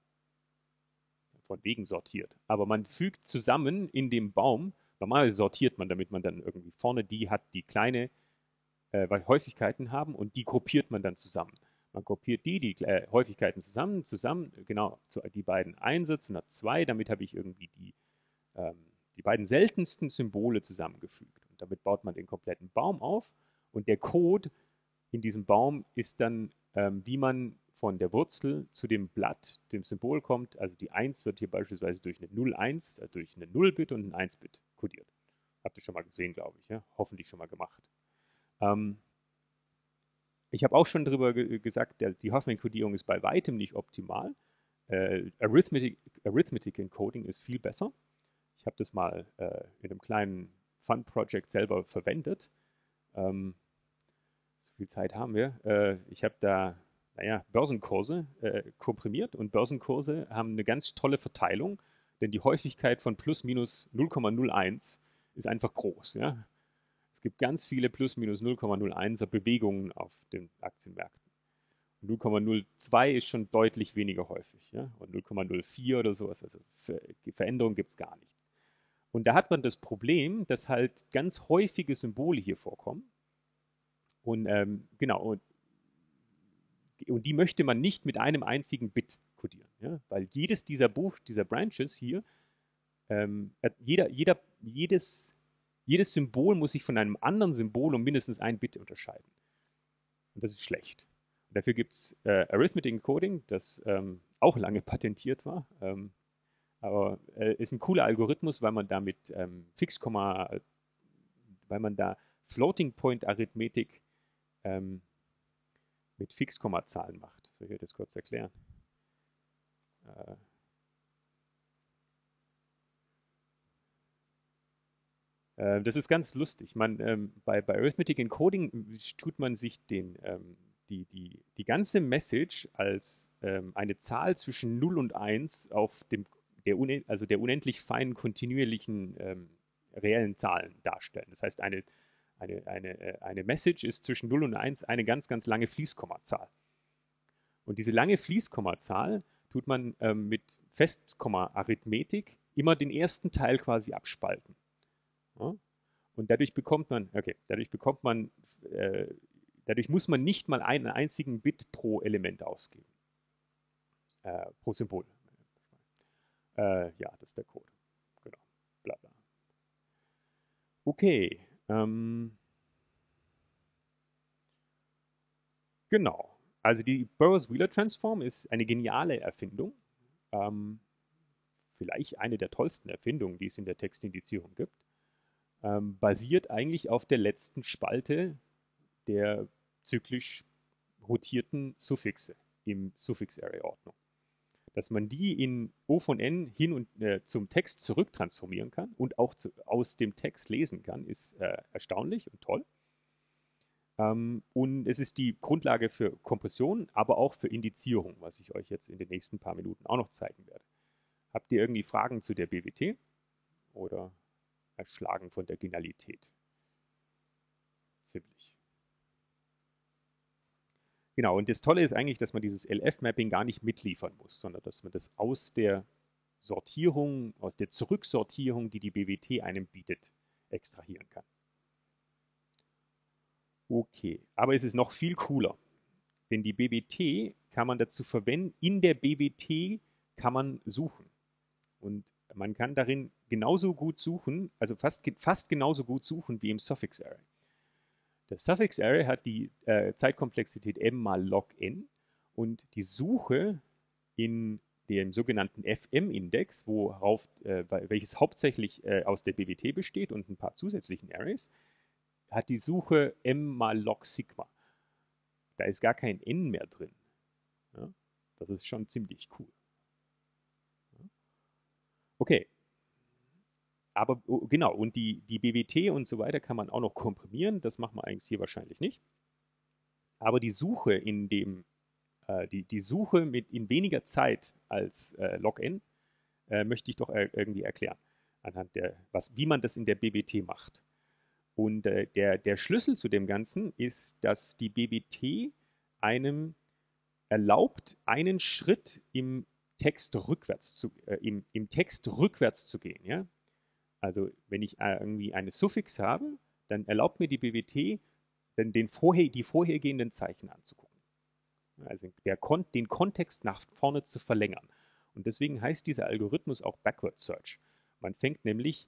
Von wegen sortiert. Aber man fügt zusammen in dem Baum, normalerweise sortiert man, damit man dann irgendwie vorne die hat, die kleine Häufigkeiten haben und die gruppiert man dann zusammen. Man gruppiert die Häufigkeiten zusammen, genau, die beiden Einser zu einer 2, damit habe ich irgendwie die beiden seltensten Symbole zusammengefügt. Und damit baut man den kompletten Baum auf und der Code in diesem Baum ist dann, wie man von der Wurzel zu dem Blatt, dem Symbol kommt. Also die 1 wird hier beispielsweise durch eine 0,1, durch eine 0-Bit und ein 1-Bit kodiert. Habt ihr schon mal gesehen, glaube ich. Ja? Hoffentlich schon mal gemacht. Ich habe auch schon darüber gesagt, die Huffman-Kodierung ist bei weitem nicht optimal. Arithmetic Encoding ist viel besser. Ich habe das mal in einem kleinen Fun-Project selber verwendet. So viel Zeit haben wir. Ich habe da, Börsenkurse komprimimt, und Börsenkurse haben eine ganz tolle Verteilung, denn die Häufigkeit von plus minus 0,01 ist einfach groß. Ja? Es gibt ganz viele plus minus 0,01er Bewegungen auf den Aktienmärkten. 0,02 ist schon deutlich weniger häufig. Ja? Und 0,04 oder sowas, also Veränderungen gibt es gar nicht. Und da hat man das Problem, dass halt ganz häufige Symbole hier vorkommen. Und genau, und die möchte man nicht mit einem einzigen Bit kodieren, ja? Weil jedes dieser Branches hier, jedes Symbol muss sich von einem anderen Symbol um mindestens ein Bit unterscheiden. Und das ist schlecht. Und dafür gibt es Arithmetic Encoding, das auch lange patentiert war. Aber ist ein cooler Algorithmus, weil man damit weil man da Floating Point Arithmetik mit Fixkommazahlen macht. Soll ich das kurz erklären? Das ist ganz lustig. Bei Arithmetic Encoding tut man sich die ganze Message als eine Zahl zwischen 0 und 1 auf der unendlich feinen, kontinuierlichen reellen Zahlen darstellen. Das heißt, eine Message ist zwischen 0 und 1 eine ganz, ganz lange Fließkommazahl. Und diese lange Fließkommazahl tut man mit Festkomma-Arithmetik immer den ersten Teil quasi abspalten. Ja? Und dadurch muss man nicht mal einen einzigen Bit pro Element ausgeben. Pro Symbol. Ja, das ist der Code. Genau. Bla bla. Okay. Genau. Also die Burroughs-Wheeler-Transform ist eine geniale Erfindung. Vielleicht eine der tollsten Erfindungen, die es in der Textindizierung gibt. Basiert eigentlich auf der letzten Spalte der zyklisch rotierten Suffixe im Suffix-Array-Ordnung. Dass man die in O von n hin und zum Text zurücktransformieren kann und auch aus dem Text lesen kann, ist erstaunlich und toll. Und es ist die Grundlage für Kompression, aber auch für Indizierung, was ich euch jetzt in den nächsten paar Minuten auch noch zeigen werde. Habt ihr irgendwie Fragen zu der BWT oder erschlagen von der Genialität? Ziemlich. Genau, und das Tolle ist eigentlich, dass man dieses LF-Mapping gar nicht mitliefern muss, sondern dass man das aus der Sortierung, aus der Zurücksortierung, die die BWT einem bietet, extrahieren kann. Okay, aber es ist noch viel cooler, denn die BWT kann man dazu verwenden, in der BWT kann man suchen. Und man kann darin genauso gut suchen, also fast genauso gut suchen wie im Suffix-Array. Das Suffix-Array hat die Zeitkomplexität m mal log n, und die Suche in dem sogenannten FM-Index, welches hauptsächlich aus der BWT besteht und ein paar zusätzlichen Arrays, hat die Suche m mal log Sigma. Da ist gar kein n mehr drin. Ja? Das ist schon ziemlich cool. Okay. Aber genau, und die BWT und so weiter kann man auch noch komprimieren. Das machen wir eigentlich hier wahrscheinlich nicht. Aber die Suche die Suche in weniger Zeit als log-n möchte ich doch irgendwie erklären, anhand wie man das in der BWT macht. Und der Schlüssel zu dem Ganzen ist, dass die BWT einem erlaubt, einen Schritt im Text rückwärts zu gehen. Ja? Also wenn ich irgendwie eine Suffix habe, dann erlaubt mir die BWT, die vorhergehenden Zeichen anzugucken. Also den Kontext nach vorne zu verlängern. Und deswegen heißt dieser Algorithmus auch Backward Search. Man fängt nämlich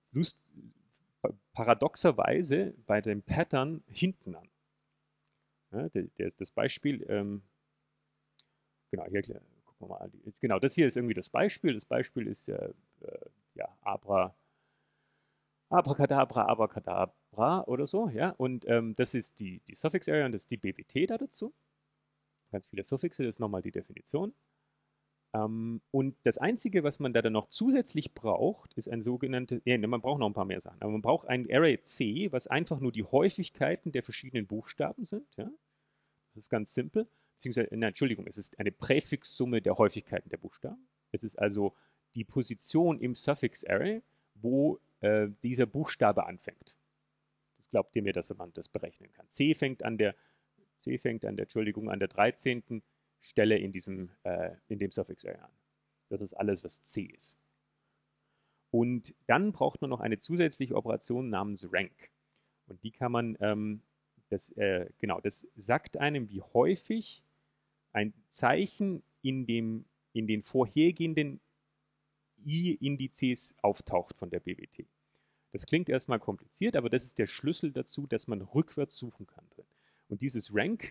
paradoxerweise bei dem Pattern hinten an. Ja, das Beispiel, genau, hier gucken wir mal an. Genau, das hier ist irgendwie das Beispiel. Das Beispiel ist ja Abracadabra, Abracadabra oder so, ja. Und das ist die Suffix Area und das ist die BWT da dazu. Ganz viele Suffixe, das ist nochmal die Definition. Und das Einzige, was man da dann noch zusätzlich braucht, ist ein sogenanntes, ja, man braucht noch ein paar mehr Sachen, aber man braucht ein Array C, was einfach nur die Häufigkeiten der verschiedenen Buchstaben sind, ja. Das ist ganz simpel. Beziehungsweise, nein, Entschuldigung, es ist eine Präfixsumme der Häufigkeiten der Buchstaben. Es ist also die Position im Suffix-Array, wo dieser Buchstabe anfängt. Das glaubt ihr mir, dass man das berechnen kann. C fängt an der, Entschuldigung, an der 13. Stelle in dem Suffix-Array an. Das ist alles, was C ist. Und dann braucht man noch eine zusätzliche Operation namens Rank. Und die kann man, das sagt einem, wie häufig ein Zeichen in den vorhergehenden I-Indizes auftaucht von der BWT. Das klingt erstmal kompliziert, aber das ist der Schlüssel dazu, dass man rückwärts suchen kann drin. Und dieses Rank,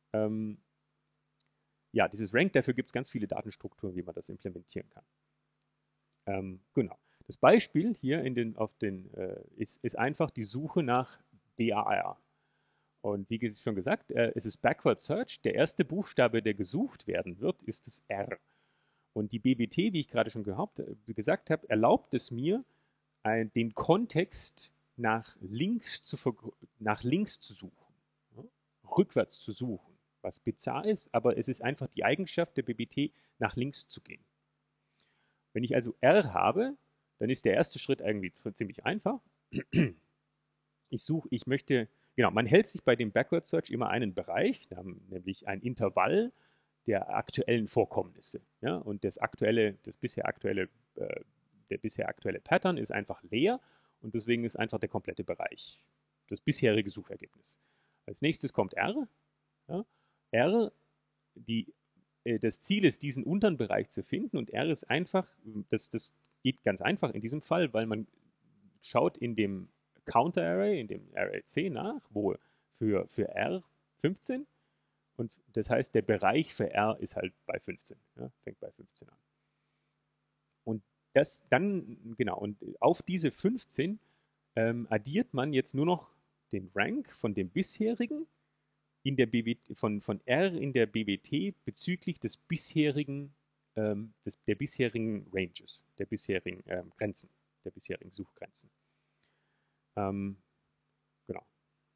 dafür gibt es ganz viele Datenstrukturen, wie man das implementieren kann. Genau. Das Beispiel hier ist einfach die Suche nach BAR. Und wie schon gesagt, es ist Backward Search. Der erste Buchstabe, der gesucht werden wird, ist das R. Und die BBT, wie ich gerade schon gesagt habe, erlaubt es mir, den Kontext nach links zu suchen, ja? Rückwärts zu suchen, was bizarr ist, aber es ist einfach die Eigenschaft der BBT, nach links zu gehen. Wenn ich also R habe, dann ist der erste Schritt irgendwie ziemlich einfach. Man hält sich bei dem Backward Search immer einen Bereich, nämlich ein Intervall der aktuellen Vorkommnisse. Ja? Und der bisher aktuelle Pattern ist einfach leer und deswegen ist einfach der komplette Bereich das bisherige Suchergebnis. Als nächstes kommt R. Ja? R, das Ziel ist, diesen unteren Bereich zu finden und R ist einfach, das geht ganz einfach in diesem Fall, weil man schaut in dem Counter-Array, in dem Array C nach, wo für R 15 und das heißt, der Bereich für R ist halt bei 15, ja, fängt bei 15 an. Und und auf diese 15 addiert man jetzt nur noch den Rank von dem bisherigen von R in der BWT bezüglich des bisherigen, der bisherigen Ranges, der bisherigen Grenzen, der bisherigen Suchgrenzen. Genau.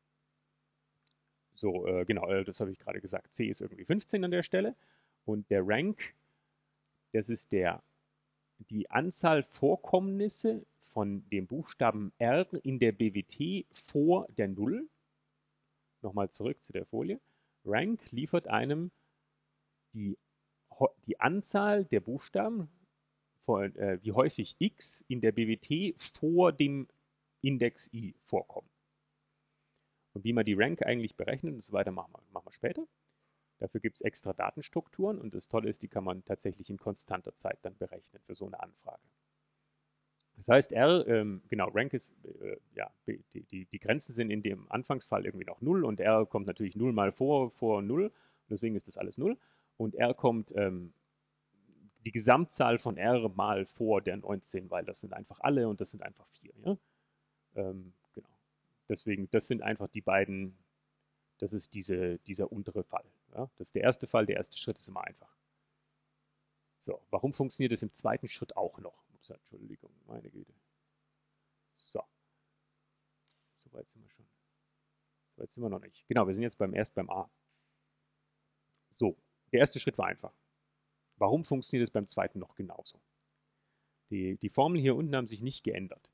So, genau, das habe ich gerade gesagt. C ist irgendwie 15 an der Stelle. Und der Rank, das ist die Anzahl Vorkommnisse von dem Buchstaben R in der BWT vor der Null. Nochmal zurück zu der Folie. Rank liefert einem die Anzahl der Buchstaben, wie häufig x in der BWT vor dem Index i vorkommen. Und wie man die Rank eigentlich berechnet und so weiter, machen wir später. Dafür gibt es extra Datenstrukturen und das Tolle ist, die kann man tatsächlich in konstanter Zeit dann berechnen für so eine Anfrage. Das heißt, Rank ist, die Grenzen sind in dem Anfangsfall irgendwie noch 0 und R kommt natürlich 0 mal vor 0 und deswegen ist das alles 0. Und R kommt die Gesamtzahl von R mal vor der 19, weil das sind einfach alle und das sind einfach 4. Ja? Genau. Deswegen, das sind einfach die beiden, das ist dieser untere Fall. Ja? Das ist der erste Fall, der erste Schritt ist immer einfach. So, warum funktioniert das im zweiten Schritt auch noch? Ups, Entschuldigung, meine Güte. So. Soweit sind wir schon. Soweit sind wir noch nicht. Genau, wir sind jetzt erst beim A. So, der erste Schritt war einfach. Warum funktioniert es beim zweiten noch genauso? Die Formeln hier unten haben sich nicht geändert.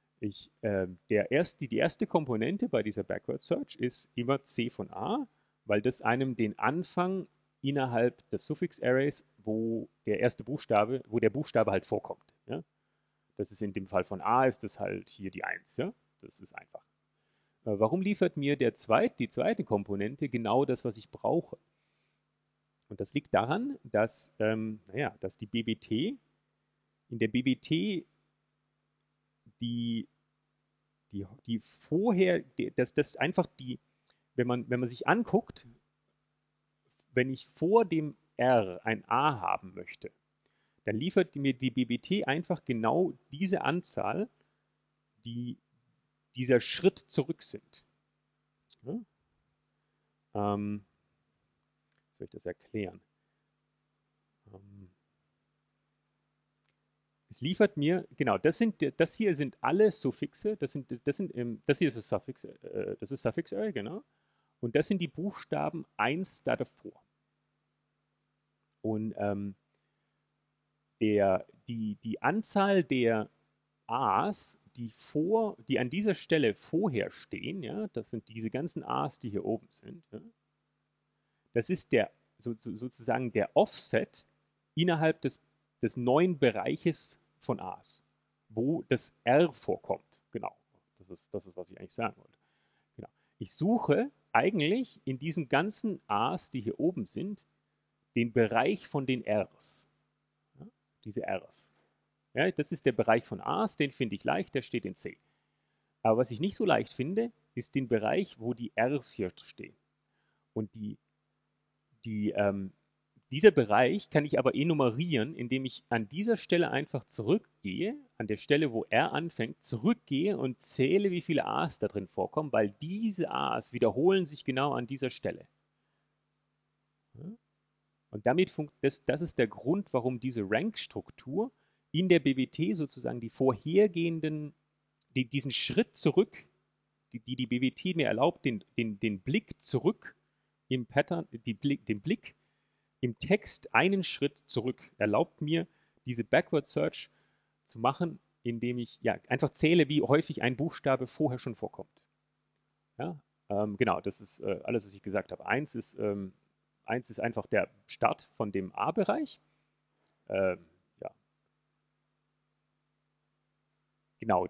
Die erste Komponente bei dieser Backward Search ist immer C von A, weil das einem den Anfang innerhalb des Suffix-Arrays, wo der Buchstabe halt vorkommt. Ja? Das ist in dem Fall von A, ist das halt hier die 1. Ja? Das ist einfach. Warum liefert mir die zweite Komponente genau das, was ich brauche? Und das liegt daran, dass die BWT, in der BWT wenn man sich anguckt, wenn ich vor dem R ein A haben möchte, dann liefert mir die BBT einfach genau diese Anzahl, die dieser Schritt zurück sind. Ja? Wie soll ich das erklären? Es liefert mir, genau, das hier sind alle Suffixe, das hier ist das ist Suffix Array, genau. Und das sind die Buchstaben 1 da davor. Und die Anzahl der A's, die an dieser Stelle vorher stehen, ja, das sind diese ganzen A's, die hier oben sind, ja, das ist sozusagen der Offset innerhalb des neuen Bereiches von A's, wo das R vorkommt. Genau, das ist, was ich eigentlich sagen wollte. Genau. Ich suche eigentlich in diesen ganzen A's, die hier oben sind, den Bereich von den R's. Ja, diese R's. Ja, das ist der Bereich von A's, den finde ich leicht, der steht in C. Aber was ich nicht so leicht finde, ist den Bereich, wo die R's hier stehen. Und die, dieser Bereich kann ich aber enumerieren, indem ich an dieser Stelle einfach zurückgehe, an der Stelle, wo R anfängt, zurückgehe und zähle, wie viele A's da drin vorkommen, weil diese A's wiederholen sich genau an dieser Stelle. Und das ist der Grund, warum diese Rank-Struktur in der BWT sozusagen die vorhergehenden, diesen Schritt zurück, die BWT mir erlaubt, den Blick zurück im Pattern, den Blick im Text einen Schritt zurück, erlaubt mir, diese Backward Search zu machen, indem ich ja, einfach zähle, wie häufig ein Buchstabe vorher schon vorkommt. Ja? Genau, das ist alles, was ich gesagt habe. Eins ist einfach der Start von dem A-Bereich. Ja. Genau,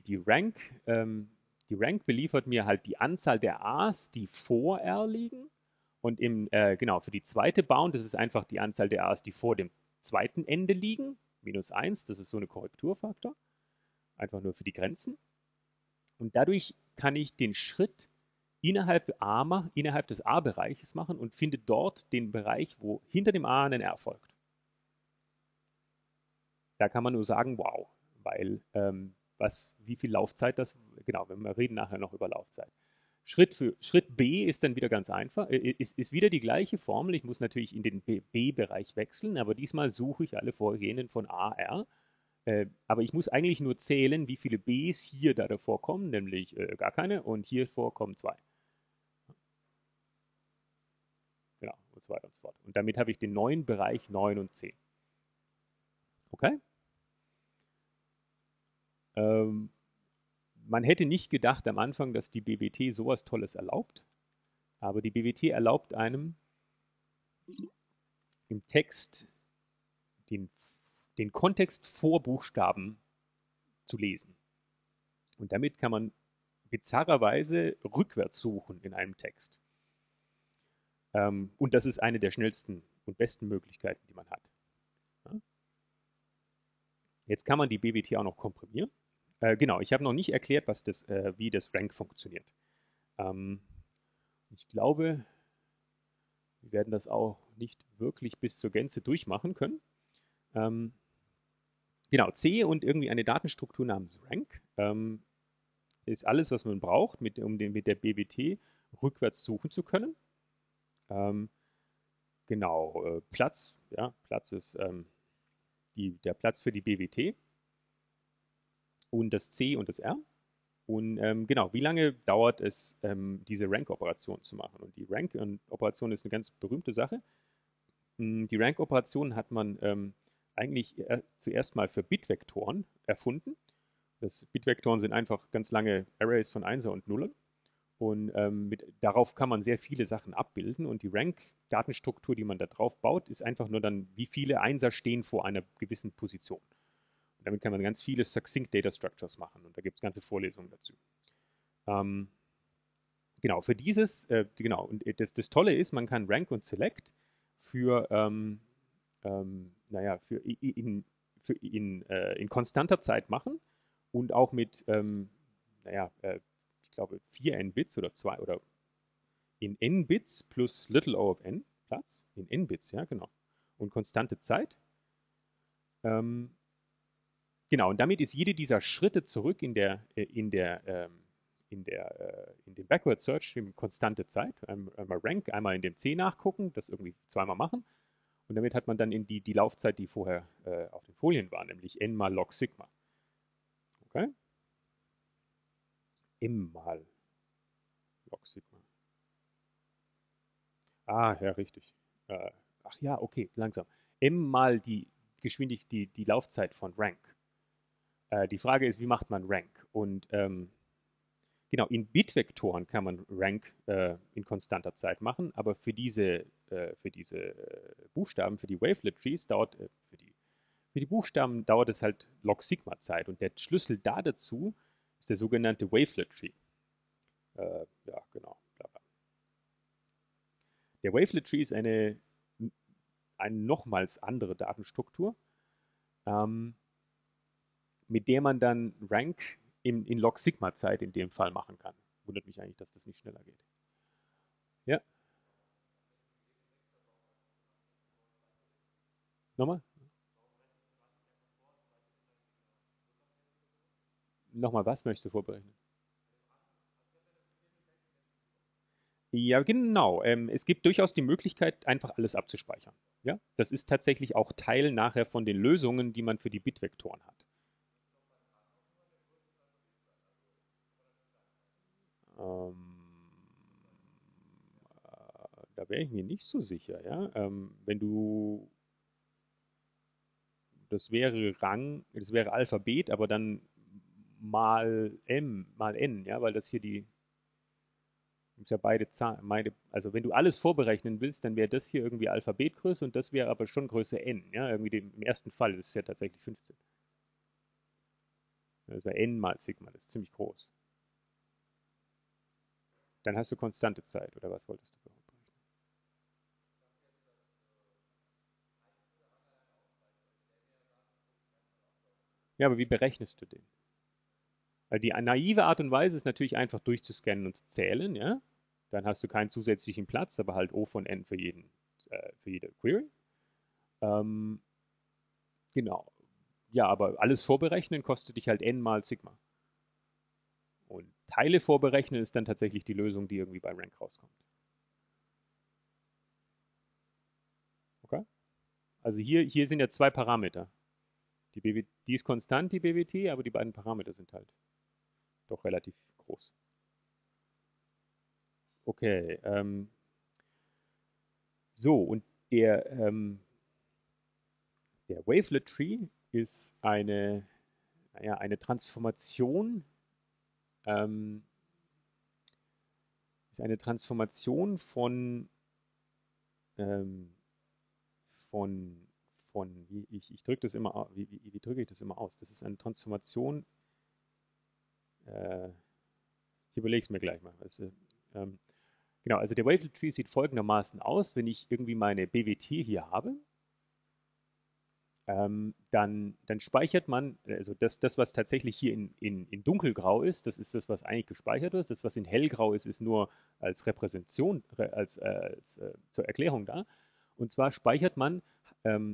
die Rank beliefert mir halt die Anzahl der A's, die vor R liegen. Und genau, für die zweite Bound, das ist einfach die Anzahl der A's, die vor dem zweiten Ende liegen. -1, das ist so eine Korrekturfaktor. Einfach nur für die Grenzen. Und dadurch kann ich den Schritt innerhalb des A-Bereiches machen und finde dort den Bereich, wo hinter dem A ein R folgt. Da kann man nur sagen, wow, weil wie viel Laufzeit das, genau, wir reden nachher noch über Laufzeit. Schritt B ist dann wieder ganz einfach, ist wieder die gleiche Formel. Ich muss natürlich in den B-Bereich wechseln, aber diesmal suche ich alle vorgehenden von A, R. Aber ich muss eigentlich nur zählen, wie viele Bs hier da davor kommen, nämlich gar keine, und hier vorkommen 2. Genau, und so weiter und so fort. Und damit habe ich den neuen Bereich 9 und 10. Okay? Man hätte nicht gedacht am Anfang, dass die BWT sowas Tolles erlaubt, aber die BWT erlaubt einem im Text den Kontext vor Buchstaben zu lesen. Und damit kann man bizarrerweise rückwärts suchen in einem Text. Und das ist eine der schnellsten und besten Möglichkeiten, die man hat. Ja? Jetzt kann man die BWT auch noch komprimieren. Genau, ich habe noch nicht erklärt, wie das Rank funktioniert. Ich glaube, wir werden das auch nicht wirklich bis zur Gänze durchmachen können. Genau, C und irgendwie eine Datenstruktur namens Rank ist alles, was man braucht, um mit der BWT rückwärts suchen zu können. Genau, Platz, ja, Platz ist der Platz für die BWT und das C und das R. Und genau, wie lange dauert es, diese Rank-Operation zu machen? Und die Rank-Operation ist eine ganz berühmte Sache. Die Rank-Operation hat man eigentlich zuerst mal für Bitvektoren erfunden. Bitvektoren sind einfach ganz lange Arrays von Einser und Nullen. Und darauf kann man sehr viele Sachen abbilden. Und die Rank-Datenstruktur, die man da drauf baut, ist einfach nur dann, wie viele Einser stehen vor einer gewissen Position. Und damit kann man ganz viele Succinct Data Structures machen. Und da gibt es ganze Vorlesungen dazu. Genau, für dieses, genau, und das Tolle ist, man kann Rank und Select für, naja, in konstanter Zeit machen und auch mit, naja, ich glaube 4 n-Bits oder 2 oder in n-Bits plus little o of n Platz, in n-Bits, ja, genau, und konstante Zeit. Genau, und damit ist jede dieser Schritte zurück in der in dem Backward Search die konstante Zeit, einmal Rank, einmal in dem C nachgucken, das irgendwie zweimal machen. Und damit hat man dann die Laufzeit, die vorher auf den Folien war, nämlich n mal log Sigma. Okay? M mal log Sigma. Ah, ja, richtig. Ach ja, okay, langsam. M mal die Laufzeit von Rank. Die Frage ist, wie macht man Rank? Und genau, in Bitvektoren kann man Rank in konstanter Zeit machen, aber für diese Buchstaben, für die Wavelet Trees für die Buchstaben dauert es halt log Sigma Zeit. Und der Schlüssel dazu ist der sogenannte Wavelet Tree. Ja, genau. Der Wavelet Tree ist eine nochmals andere Datenstruktur, mit der man dann Rank in log Sigma Zeit in dem Fall machen kann. Wundert mich eigentlich, dass das nicht schneller geht. Ja. Nochmal? Nochmal, was möchtest du vorberechnen? Ja, genau. Es gibt durchaus die Möglichkeit, einfach alles abzuspeichern. Ja? Das ist tatsächlich auch Teil nachher von den Lösungen, die man für die Bitvektoren hat. Ähm, Da wäre ich mir nicht so sicher. Ja? Wenn du, das wäre Alphabet, aber dann mal M, mal N, ja, weil das hier gibt's ja beide Zahlen, also wenn du alles vorberechnen willst, dann wäre das hier irgendwie Alphabetgröße und das wäre aber schon Größe N, ja, irgendwie im ersten Fall, das ist ja tatsächlich 15. Das wäre N mal Sigma, das ist ziemlich groß. Dann hast du konstante Zeit, oder was wolltest du berechnen? Ja, aber wie berechnest du den? Weil die naive Art und Weise ist natürlich einfach durchzuscannen und zu zählen, ja. Dann hast du keinen zusätzlichen Platz, aber halt O von N für jede Query. Ähm, genau. Ja, aber alles vorberechnen kostet dich halt N mal Sigma. Und Teile vorberechnen ist dann tatsächlich die Lösung, die irgendwie bei Rank rauskommt. Okay? Also hier sind ja zwei Parameter. Die ist konstant, die BWT, aber die beiden Parameter sind halt doch relativ groß. Okay, so, und der Wavelet Tree ist eine Transformation, ähm, ähm, von, ich drücke das immer, wie drücke ich das immer aus? Das ist eine Transformation, äh, ich überlege es mir gleich mal. Genau, also der Wavelet Tree sieht folgendermaßen aus, wenn ich irgendwie meine BWT hier habe, dann speichert man, also das, was tatsächlich hier in dunkelgrau ist, das ist das, was eigentlich gespeichert ist. Das, was in hellgrau ist, ist nur als Repräsentation, zur Erklärung da. Und zwar speichert man ähm,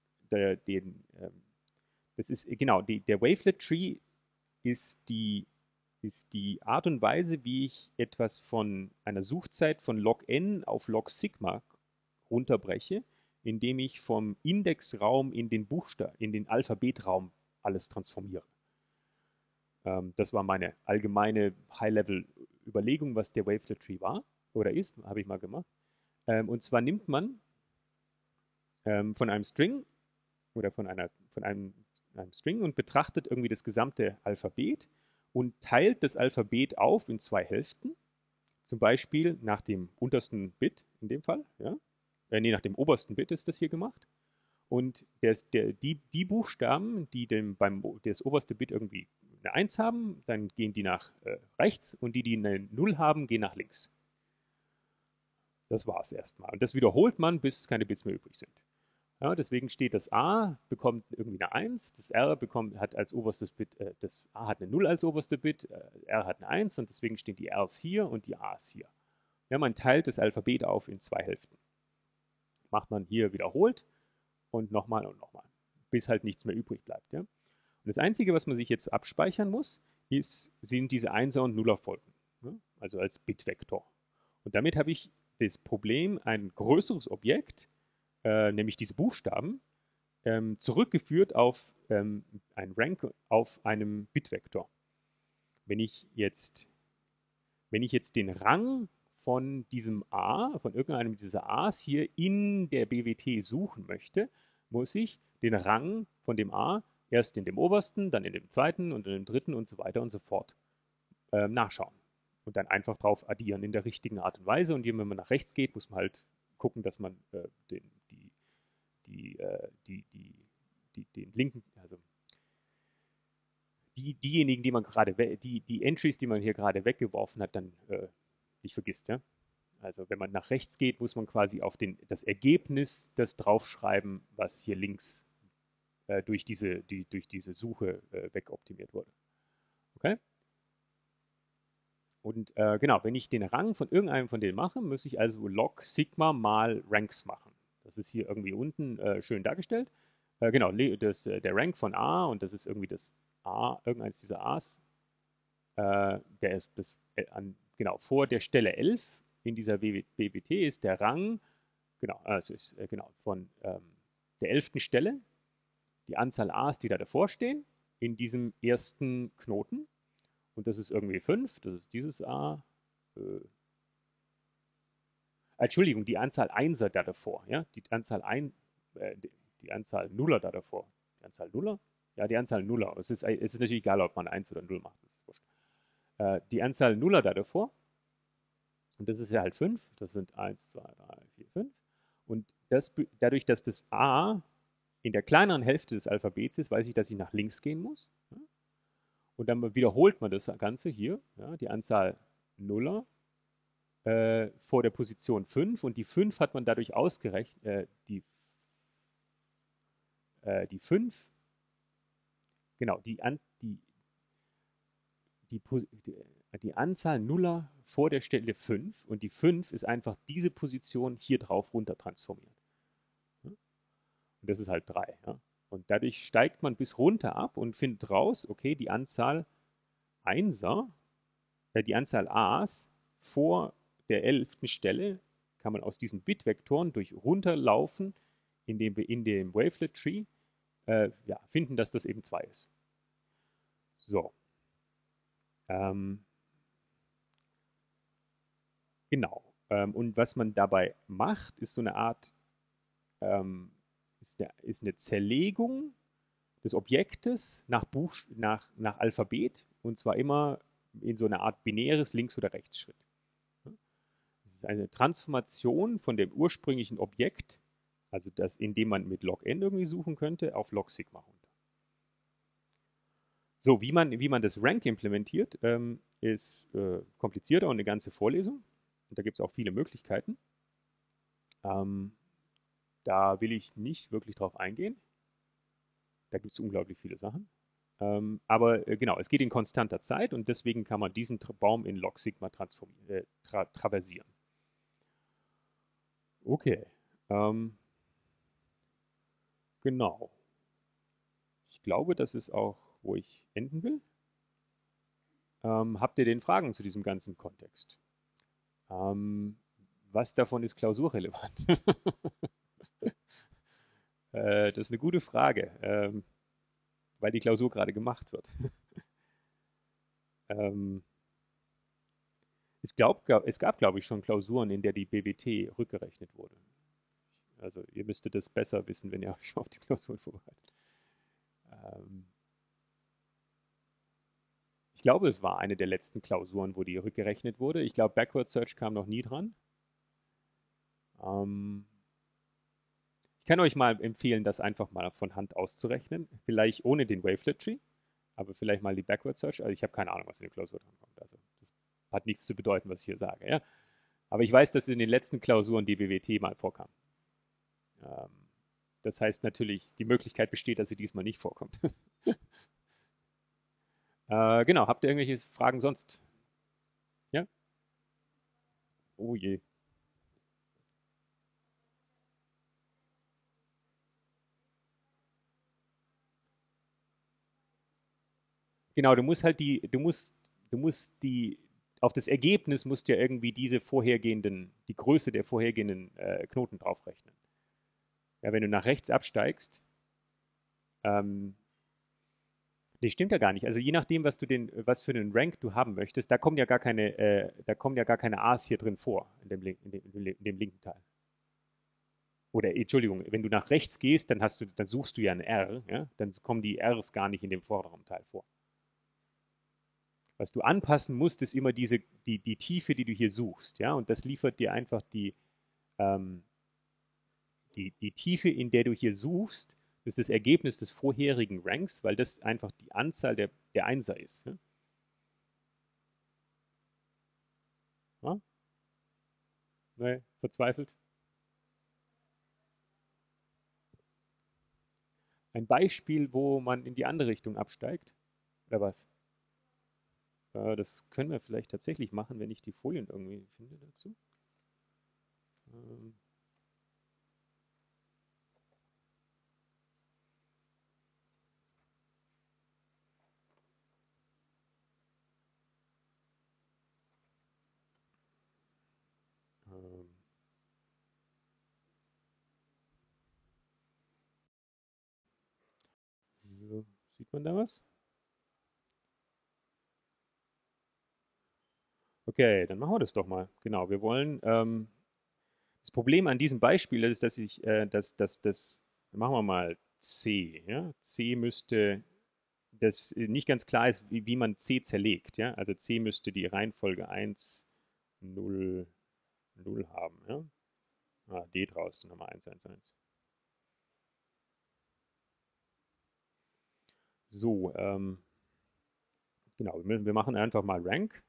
das ist genau, der Wavelet Tree ist ist die Art und Weise, wie ich etwas von einer Suchzeit von log n auf log Sigma runterbreche, indem ich vom Indexraum in den Alphabetraum alles transformiere. Das war meine allgemeine High-Level-Überlegung, was der Wavelet Tree war oder ist, habe ich mal gemacht. Und zwar nimmt man von einem String oder einem String und betrachtet irgendwie das gesamte Alphabet und teilt das Alphabet auf in zwei Hälften, zum Beispiel nach dem untersten Bit in dem Fall, ja? Nee, nach dem obersten Bit ist das hier gemacht. Und die Buchstaben, die das oberste Bit irgendwie eine 1 haben, dann gehen die nach rechts und die eine 0 haben, gehen nach links. Das war es erstmal. Und das wiederholt man, bis keine Bits mehr übrig sind. Ja, deswegen steht das A bekommt irgendwie eine 1, das R hat als oberstes Bit, das A hat eine 0 als oberste Bit, R hat eine 1 und deswegen stehen die Rs hier und die As hier. Ja, man teilt das Alphabet auf in zwei Hälften. Macht man hier wiederholt und nochmal, bis halt nichts mehr übrig bleibt. Ja? Und das Einzige, was man sich jetzt abspeichern muss, sind diese Einser- und Nullerfolgen, ne? Also als Bitvektor. Und damit habe ich das Problem, ein größeres Objekt, nämlich diese Buchstaben, zurückgeführt auf ein Rank auf einem Bitvektor. Wenn ich jetzt, wenn ich jetzt den Rang von diesem A, von irgendeinem dieser A's hier in der BWT suchen möchte, muss ich den Rang von dem A erst in dem obersten, dann in dem zweiten und in dem dritten und so weiter und so fort nachschauen. Und dann einfach drauf addieren in der richtigen Art und Weise. Und wenn man nach rechts geht, muss man halt gucken, dass man den linken, also diejenigen, die man gerade, die Entries, die man hier gerade weggeworfen hat, dann nicht vergisst. Ja? Also wenn man nach rechts geht, muss man quasi auf das Ergebnis das draufschreiben, was hier links durch diese Suche wegoptimiert wurde. Okay? Und genau, wenn ich den Rang von irgendeinem von denen mache, muss ich also log Sigma mal Ranks machen. Das ist hier irgendwie unten schön dargestellt. Genau, der Rank von A, und das ist irgendwie das A, irgendeins dieser A's, der ist genau, vor der Stelle 11 in dieser BWT ist der Rang, genau, genau, von der 11. Stelle, die Anzahl A's, die da davor stehen, in diesem ersten Knoten. Und das ist irgendwie 5, das ist dieses A. Entschuldigung, die Anzahl Einser da davor, ja, die Anzahl Nuller da davor. Die Anzahl Nuller? Ja, die Anzahl Nuller. Es ist natürlich egal, ob man 1 oder 0 macht, das ist wurscht. Die Anzahl Nuller da davor, und das ist ja halt 5, das sind 1, 2, 3, 4, 5. Und dadurch, dass das A in der kleineren Hälfte des Alphabets ist, weiß ich, dass ich nach links gehen muss. Ja? Und dann wiederholt man das Ganze hier, ja, die Anzahl Nuller vor der Position 5, und die 5 hat man dadurch ausgerechnet, die 5, genau, die Anzahl Nuller vor der Stelle 5, und die 5 ist einfach diese Position hier drauf runter transformiert. Ja? Und das ist halt 3. Ja? Und dadurch steigt man bis runter ab und findet raus, okay, die Anzahl Einser, die Anzahl A's vor der 11. Stelle kann man aus diesen Bitvektoren durch runterlaufen in dem Wavelet Tree ja, finden, dass das eben 2 ist. So. Genau. Und was man dabei macht, ist so eine Art, ist eine Zerlegung des Objektes nach Alphabet, und zwar immer in so einer Art binäres Links- oder Rechtsschritt. Das ist eine Transformation von dem ursprünglichen Objekt, also das, in dem man mit log n irgendwie suchen könnte, auf log Sigma runter. So, wie man das Rank implementiert, ist komplizierter und eine ganze Vorlesung. Und da gibt es auch viele Möglichkeiten. Da will ich nicht wirklich drauf eingehen. Da gibt es unglaublich viele Sachen. Aber genau, es geht in konstanter Zeit, und deswegen kann man diesen Baum in log Sigma traversieren. Okay. Genau. Ich glaube, das ist auch, wo ich enden will. Habt ihr denn Fragen zu diesem ganzen Kontext? Was davon ist klausurrelevant? Das ist eine gute Frage, weil die Klausur gerade gemacht wird. Es gab, glaube ich, schon Klausuren, in der die BWT rückgerechnet wurde. Also ihr müsstet das besser wissen, wenn ihr euch auf die Klausuren vorbereitet. Ich glaube, es war eine der letzten Klausuren, wo die rückgerechnet wurde. Ich glaube, Backward Search kam noch nie dran. Ich kann euch mal empfehlen, das einfach mal von Hand auszurechnen. Vielleicht ohne den Wavelet Tree, aber vielleicht mal die Backward Search. Also ich habe keine Ahnung, was in der Klausur dran kommt. Also das hat nichts zu bedeuten, was ich hier sage. Ja? Aber ich weiß, dass in den letzten Klausuren die BWT mal vorkam. Das heißt natürlich, die Möglichkeit besteht, dass sie diesmal nicht vorkommt. Genau, habt ihr irgendwelche Fragen sonst? Ja? Oh je. genau, du musst auf das Ergebnis musst du ja irgendwie die Größe der vorhergehenden Knoten draufrechnen. Ja, wenn du nach rechts absteigst, ähm, nee, stimmt ja gar nicht. Also je nachdem, was für einen Rank du haben möchtest, da kommen ja gar keine A's hier drin vor, in dem linken Teil. Oder Entschuldigung, wenn du nach rechts gehst, dann suchst du ja ein R, ja? Dann kommen die R's gar nicht in dem vorderen Teil vor. Was du anpassen musst, ist immer die Tiefe, die du hier suchst, ja, und das liefert dir einfach ähm, die Tiefe, in der du hier suchst, ist das Ergebnis des vorherigen Ranks, weil das einfach die Anzahl der Einser ist. Ja? Ja? Nee, verzweifelt? Ein Beispiel, wo man in die andere Richtung absteigt? Oder was? Das können wir vielleicht tatsächlich machen, wenn ich die Folien irgendwie finde dazu. Ähm, ähm, so, sieht man da was? Okay, dann machen wir das doch mal. Genau, wir wollen. Das Problem an diesem Beispiel ist, dass machen wir mal C. Ja? C müsste, das nicht ganz klar ist, wie man C zerlegt. Ja? Also C müsste die Reihenfolge 1, 0, 0 haben. Ja? D draus, dann haben wir 1, 1, 1. So, genau, wir machen einfach mal Rank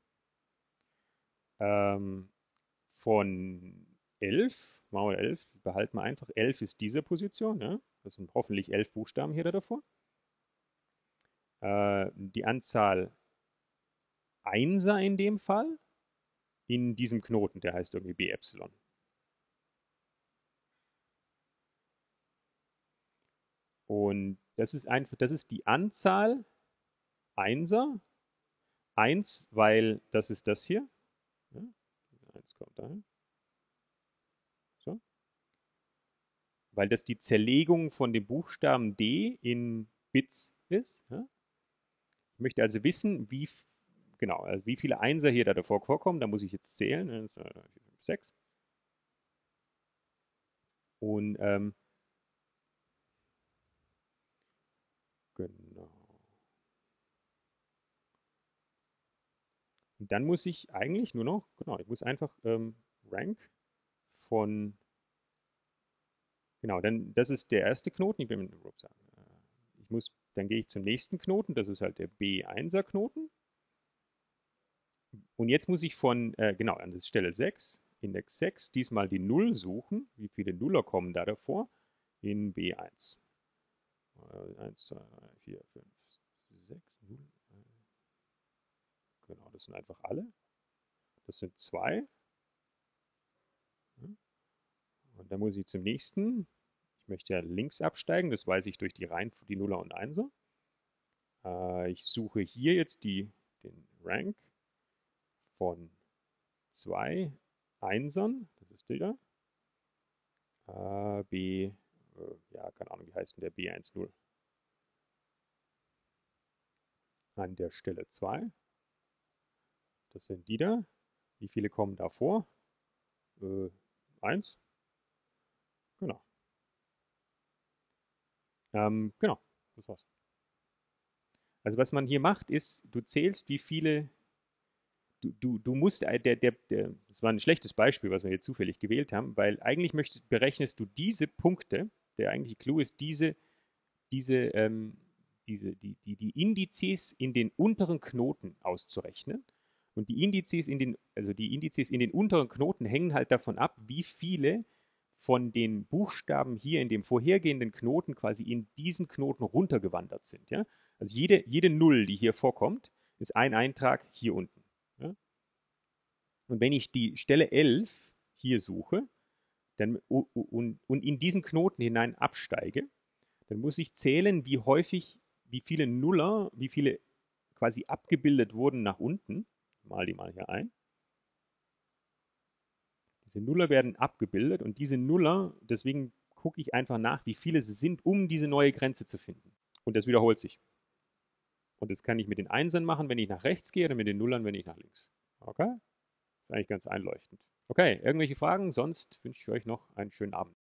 ähm, von 11. Machen wir 11, behalten wir einfach. 11 ist diese Position. Ja? Das sind hoffentlich 11 Buchstaben hier davor. Die Anzahl Einser in dem Fall in diesem Knoten, der heißt irgendwie B Epsilon. Und das ist die Anzahl Einser. 1, weil das ist das hier. Ja, 1 kommt dahin. So. Weil das die Zerlegung von dem Buchstaben D in Bits ist. Ja. Ich möchte also wissen, genau, also wie viele Einser hier da davor vorkommen. Da muss ich jetzt zählen. 1, 2, 3, 4, 5, 6. Und genau. Und dann muss ich eigentlich nur noch, genau, ich muss einfach Rank von, genau, das ist der erste Knoten. Dann gehe ich zum nächsten Knoten, das ist halt der B1er Knoten. Und jetzt muss ich genau, an der Stelle 6, Index 6, diesmal die 0 suchen. Wie viele Nuller kommen da davor? In B1. 1, 2, 3, 4, 5, 6, 0. Genau, das sind einfach alle. Das sind 2. Und dann muss ich zum nächsten. Ich möchte ja links absteigen, das weiß ich durch die Nuller und Einser. Ich suche hier jetzt den Rank von 2 Einsern, das ist der. Ja, keine Ahnung, wie heißt denn der B10? An der Stelle 2. Das sind die da. Wie viele kommen da vor? 1. Genau. Genau, das war's. Also was man hier macht, ist, du zählst, wie viele du musst, das war ein schlechtes Beispiel, was wir hier zufällig gewählt haben, weil eigentlich berechnest du diese Punkte, der eigentliche Clou ist, diese, die Indizes in den unteren Knoten auszurechnen. Und die Indizes in den unteren Knoten hängen halt davon ab, wie viele von den Buchstaben hier in dem vorhergehenden Knoten quasi in diesen Knoten runtergewandert sind. Ja? Also jede Null, die hier vorkommt, ist ein Eintrag hier unten. Ja? Und wenn ich die Stelle 11 hier suche und in diesen Knoten hinein absteige, dann muss ich zählen, wie viele quasi abgebildet wurden nach unten. Ich mal die mal hier ein. Diese Nuller werden abgebildet und diese Nuller, deswegen gucke ich einfach nach, wie viele es sind, um diese neue Grenze zu finden. Und das wiederholt sich. Und das kann ich mit den Einsern machen, wenn ich nach rechts gehe, oder mit den Nullern, wenn ich nach links. Okay? Das ist eigentlich ganz einleuchtend. Okay, irgendwelche Fragen? Sonst wünsche ich euch noch einen schönen Abend.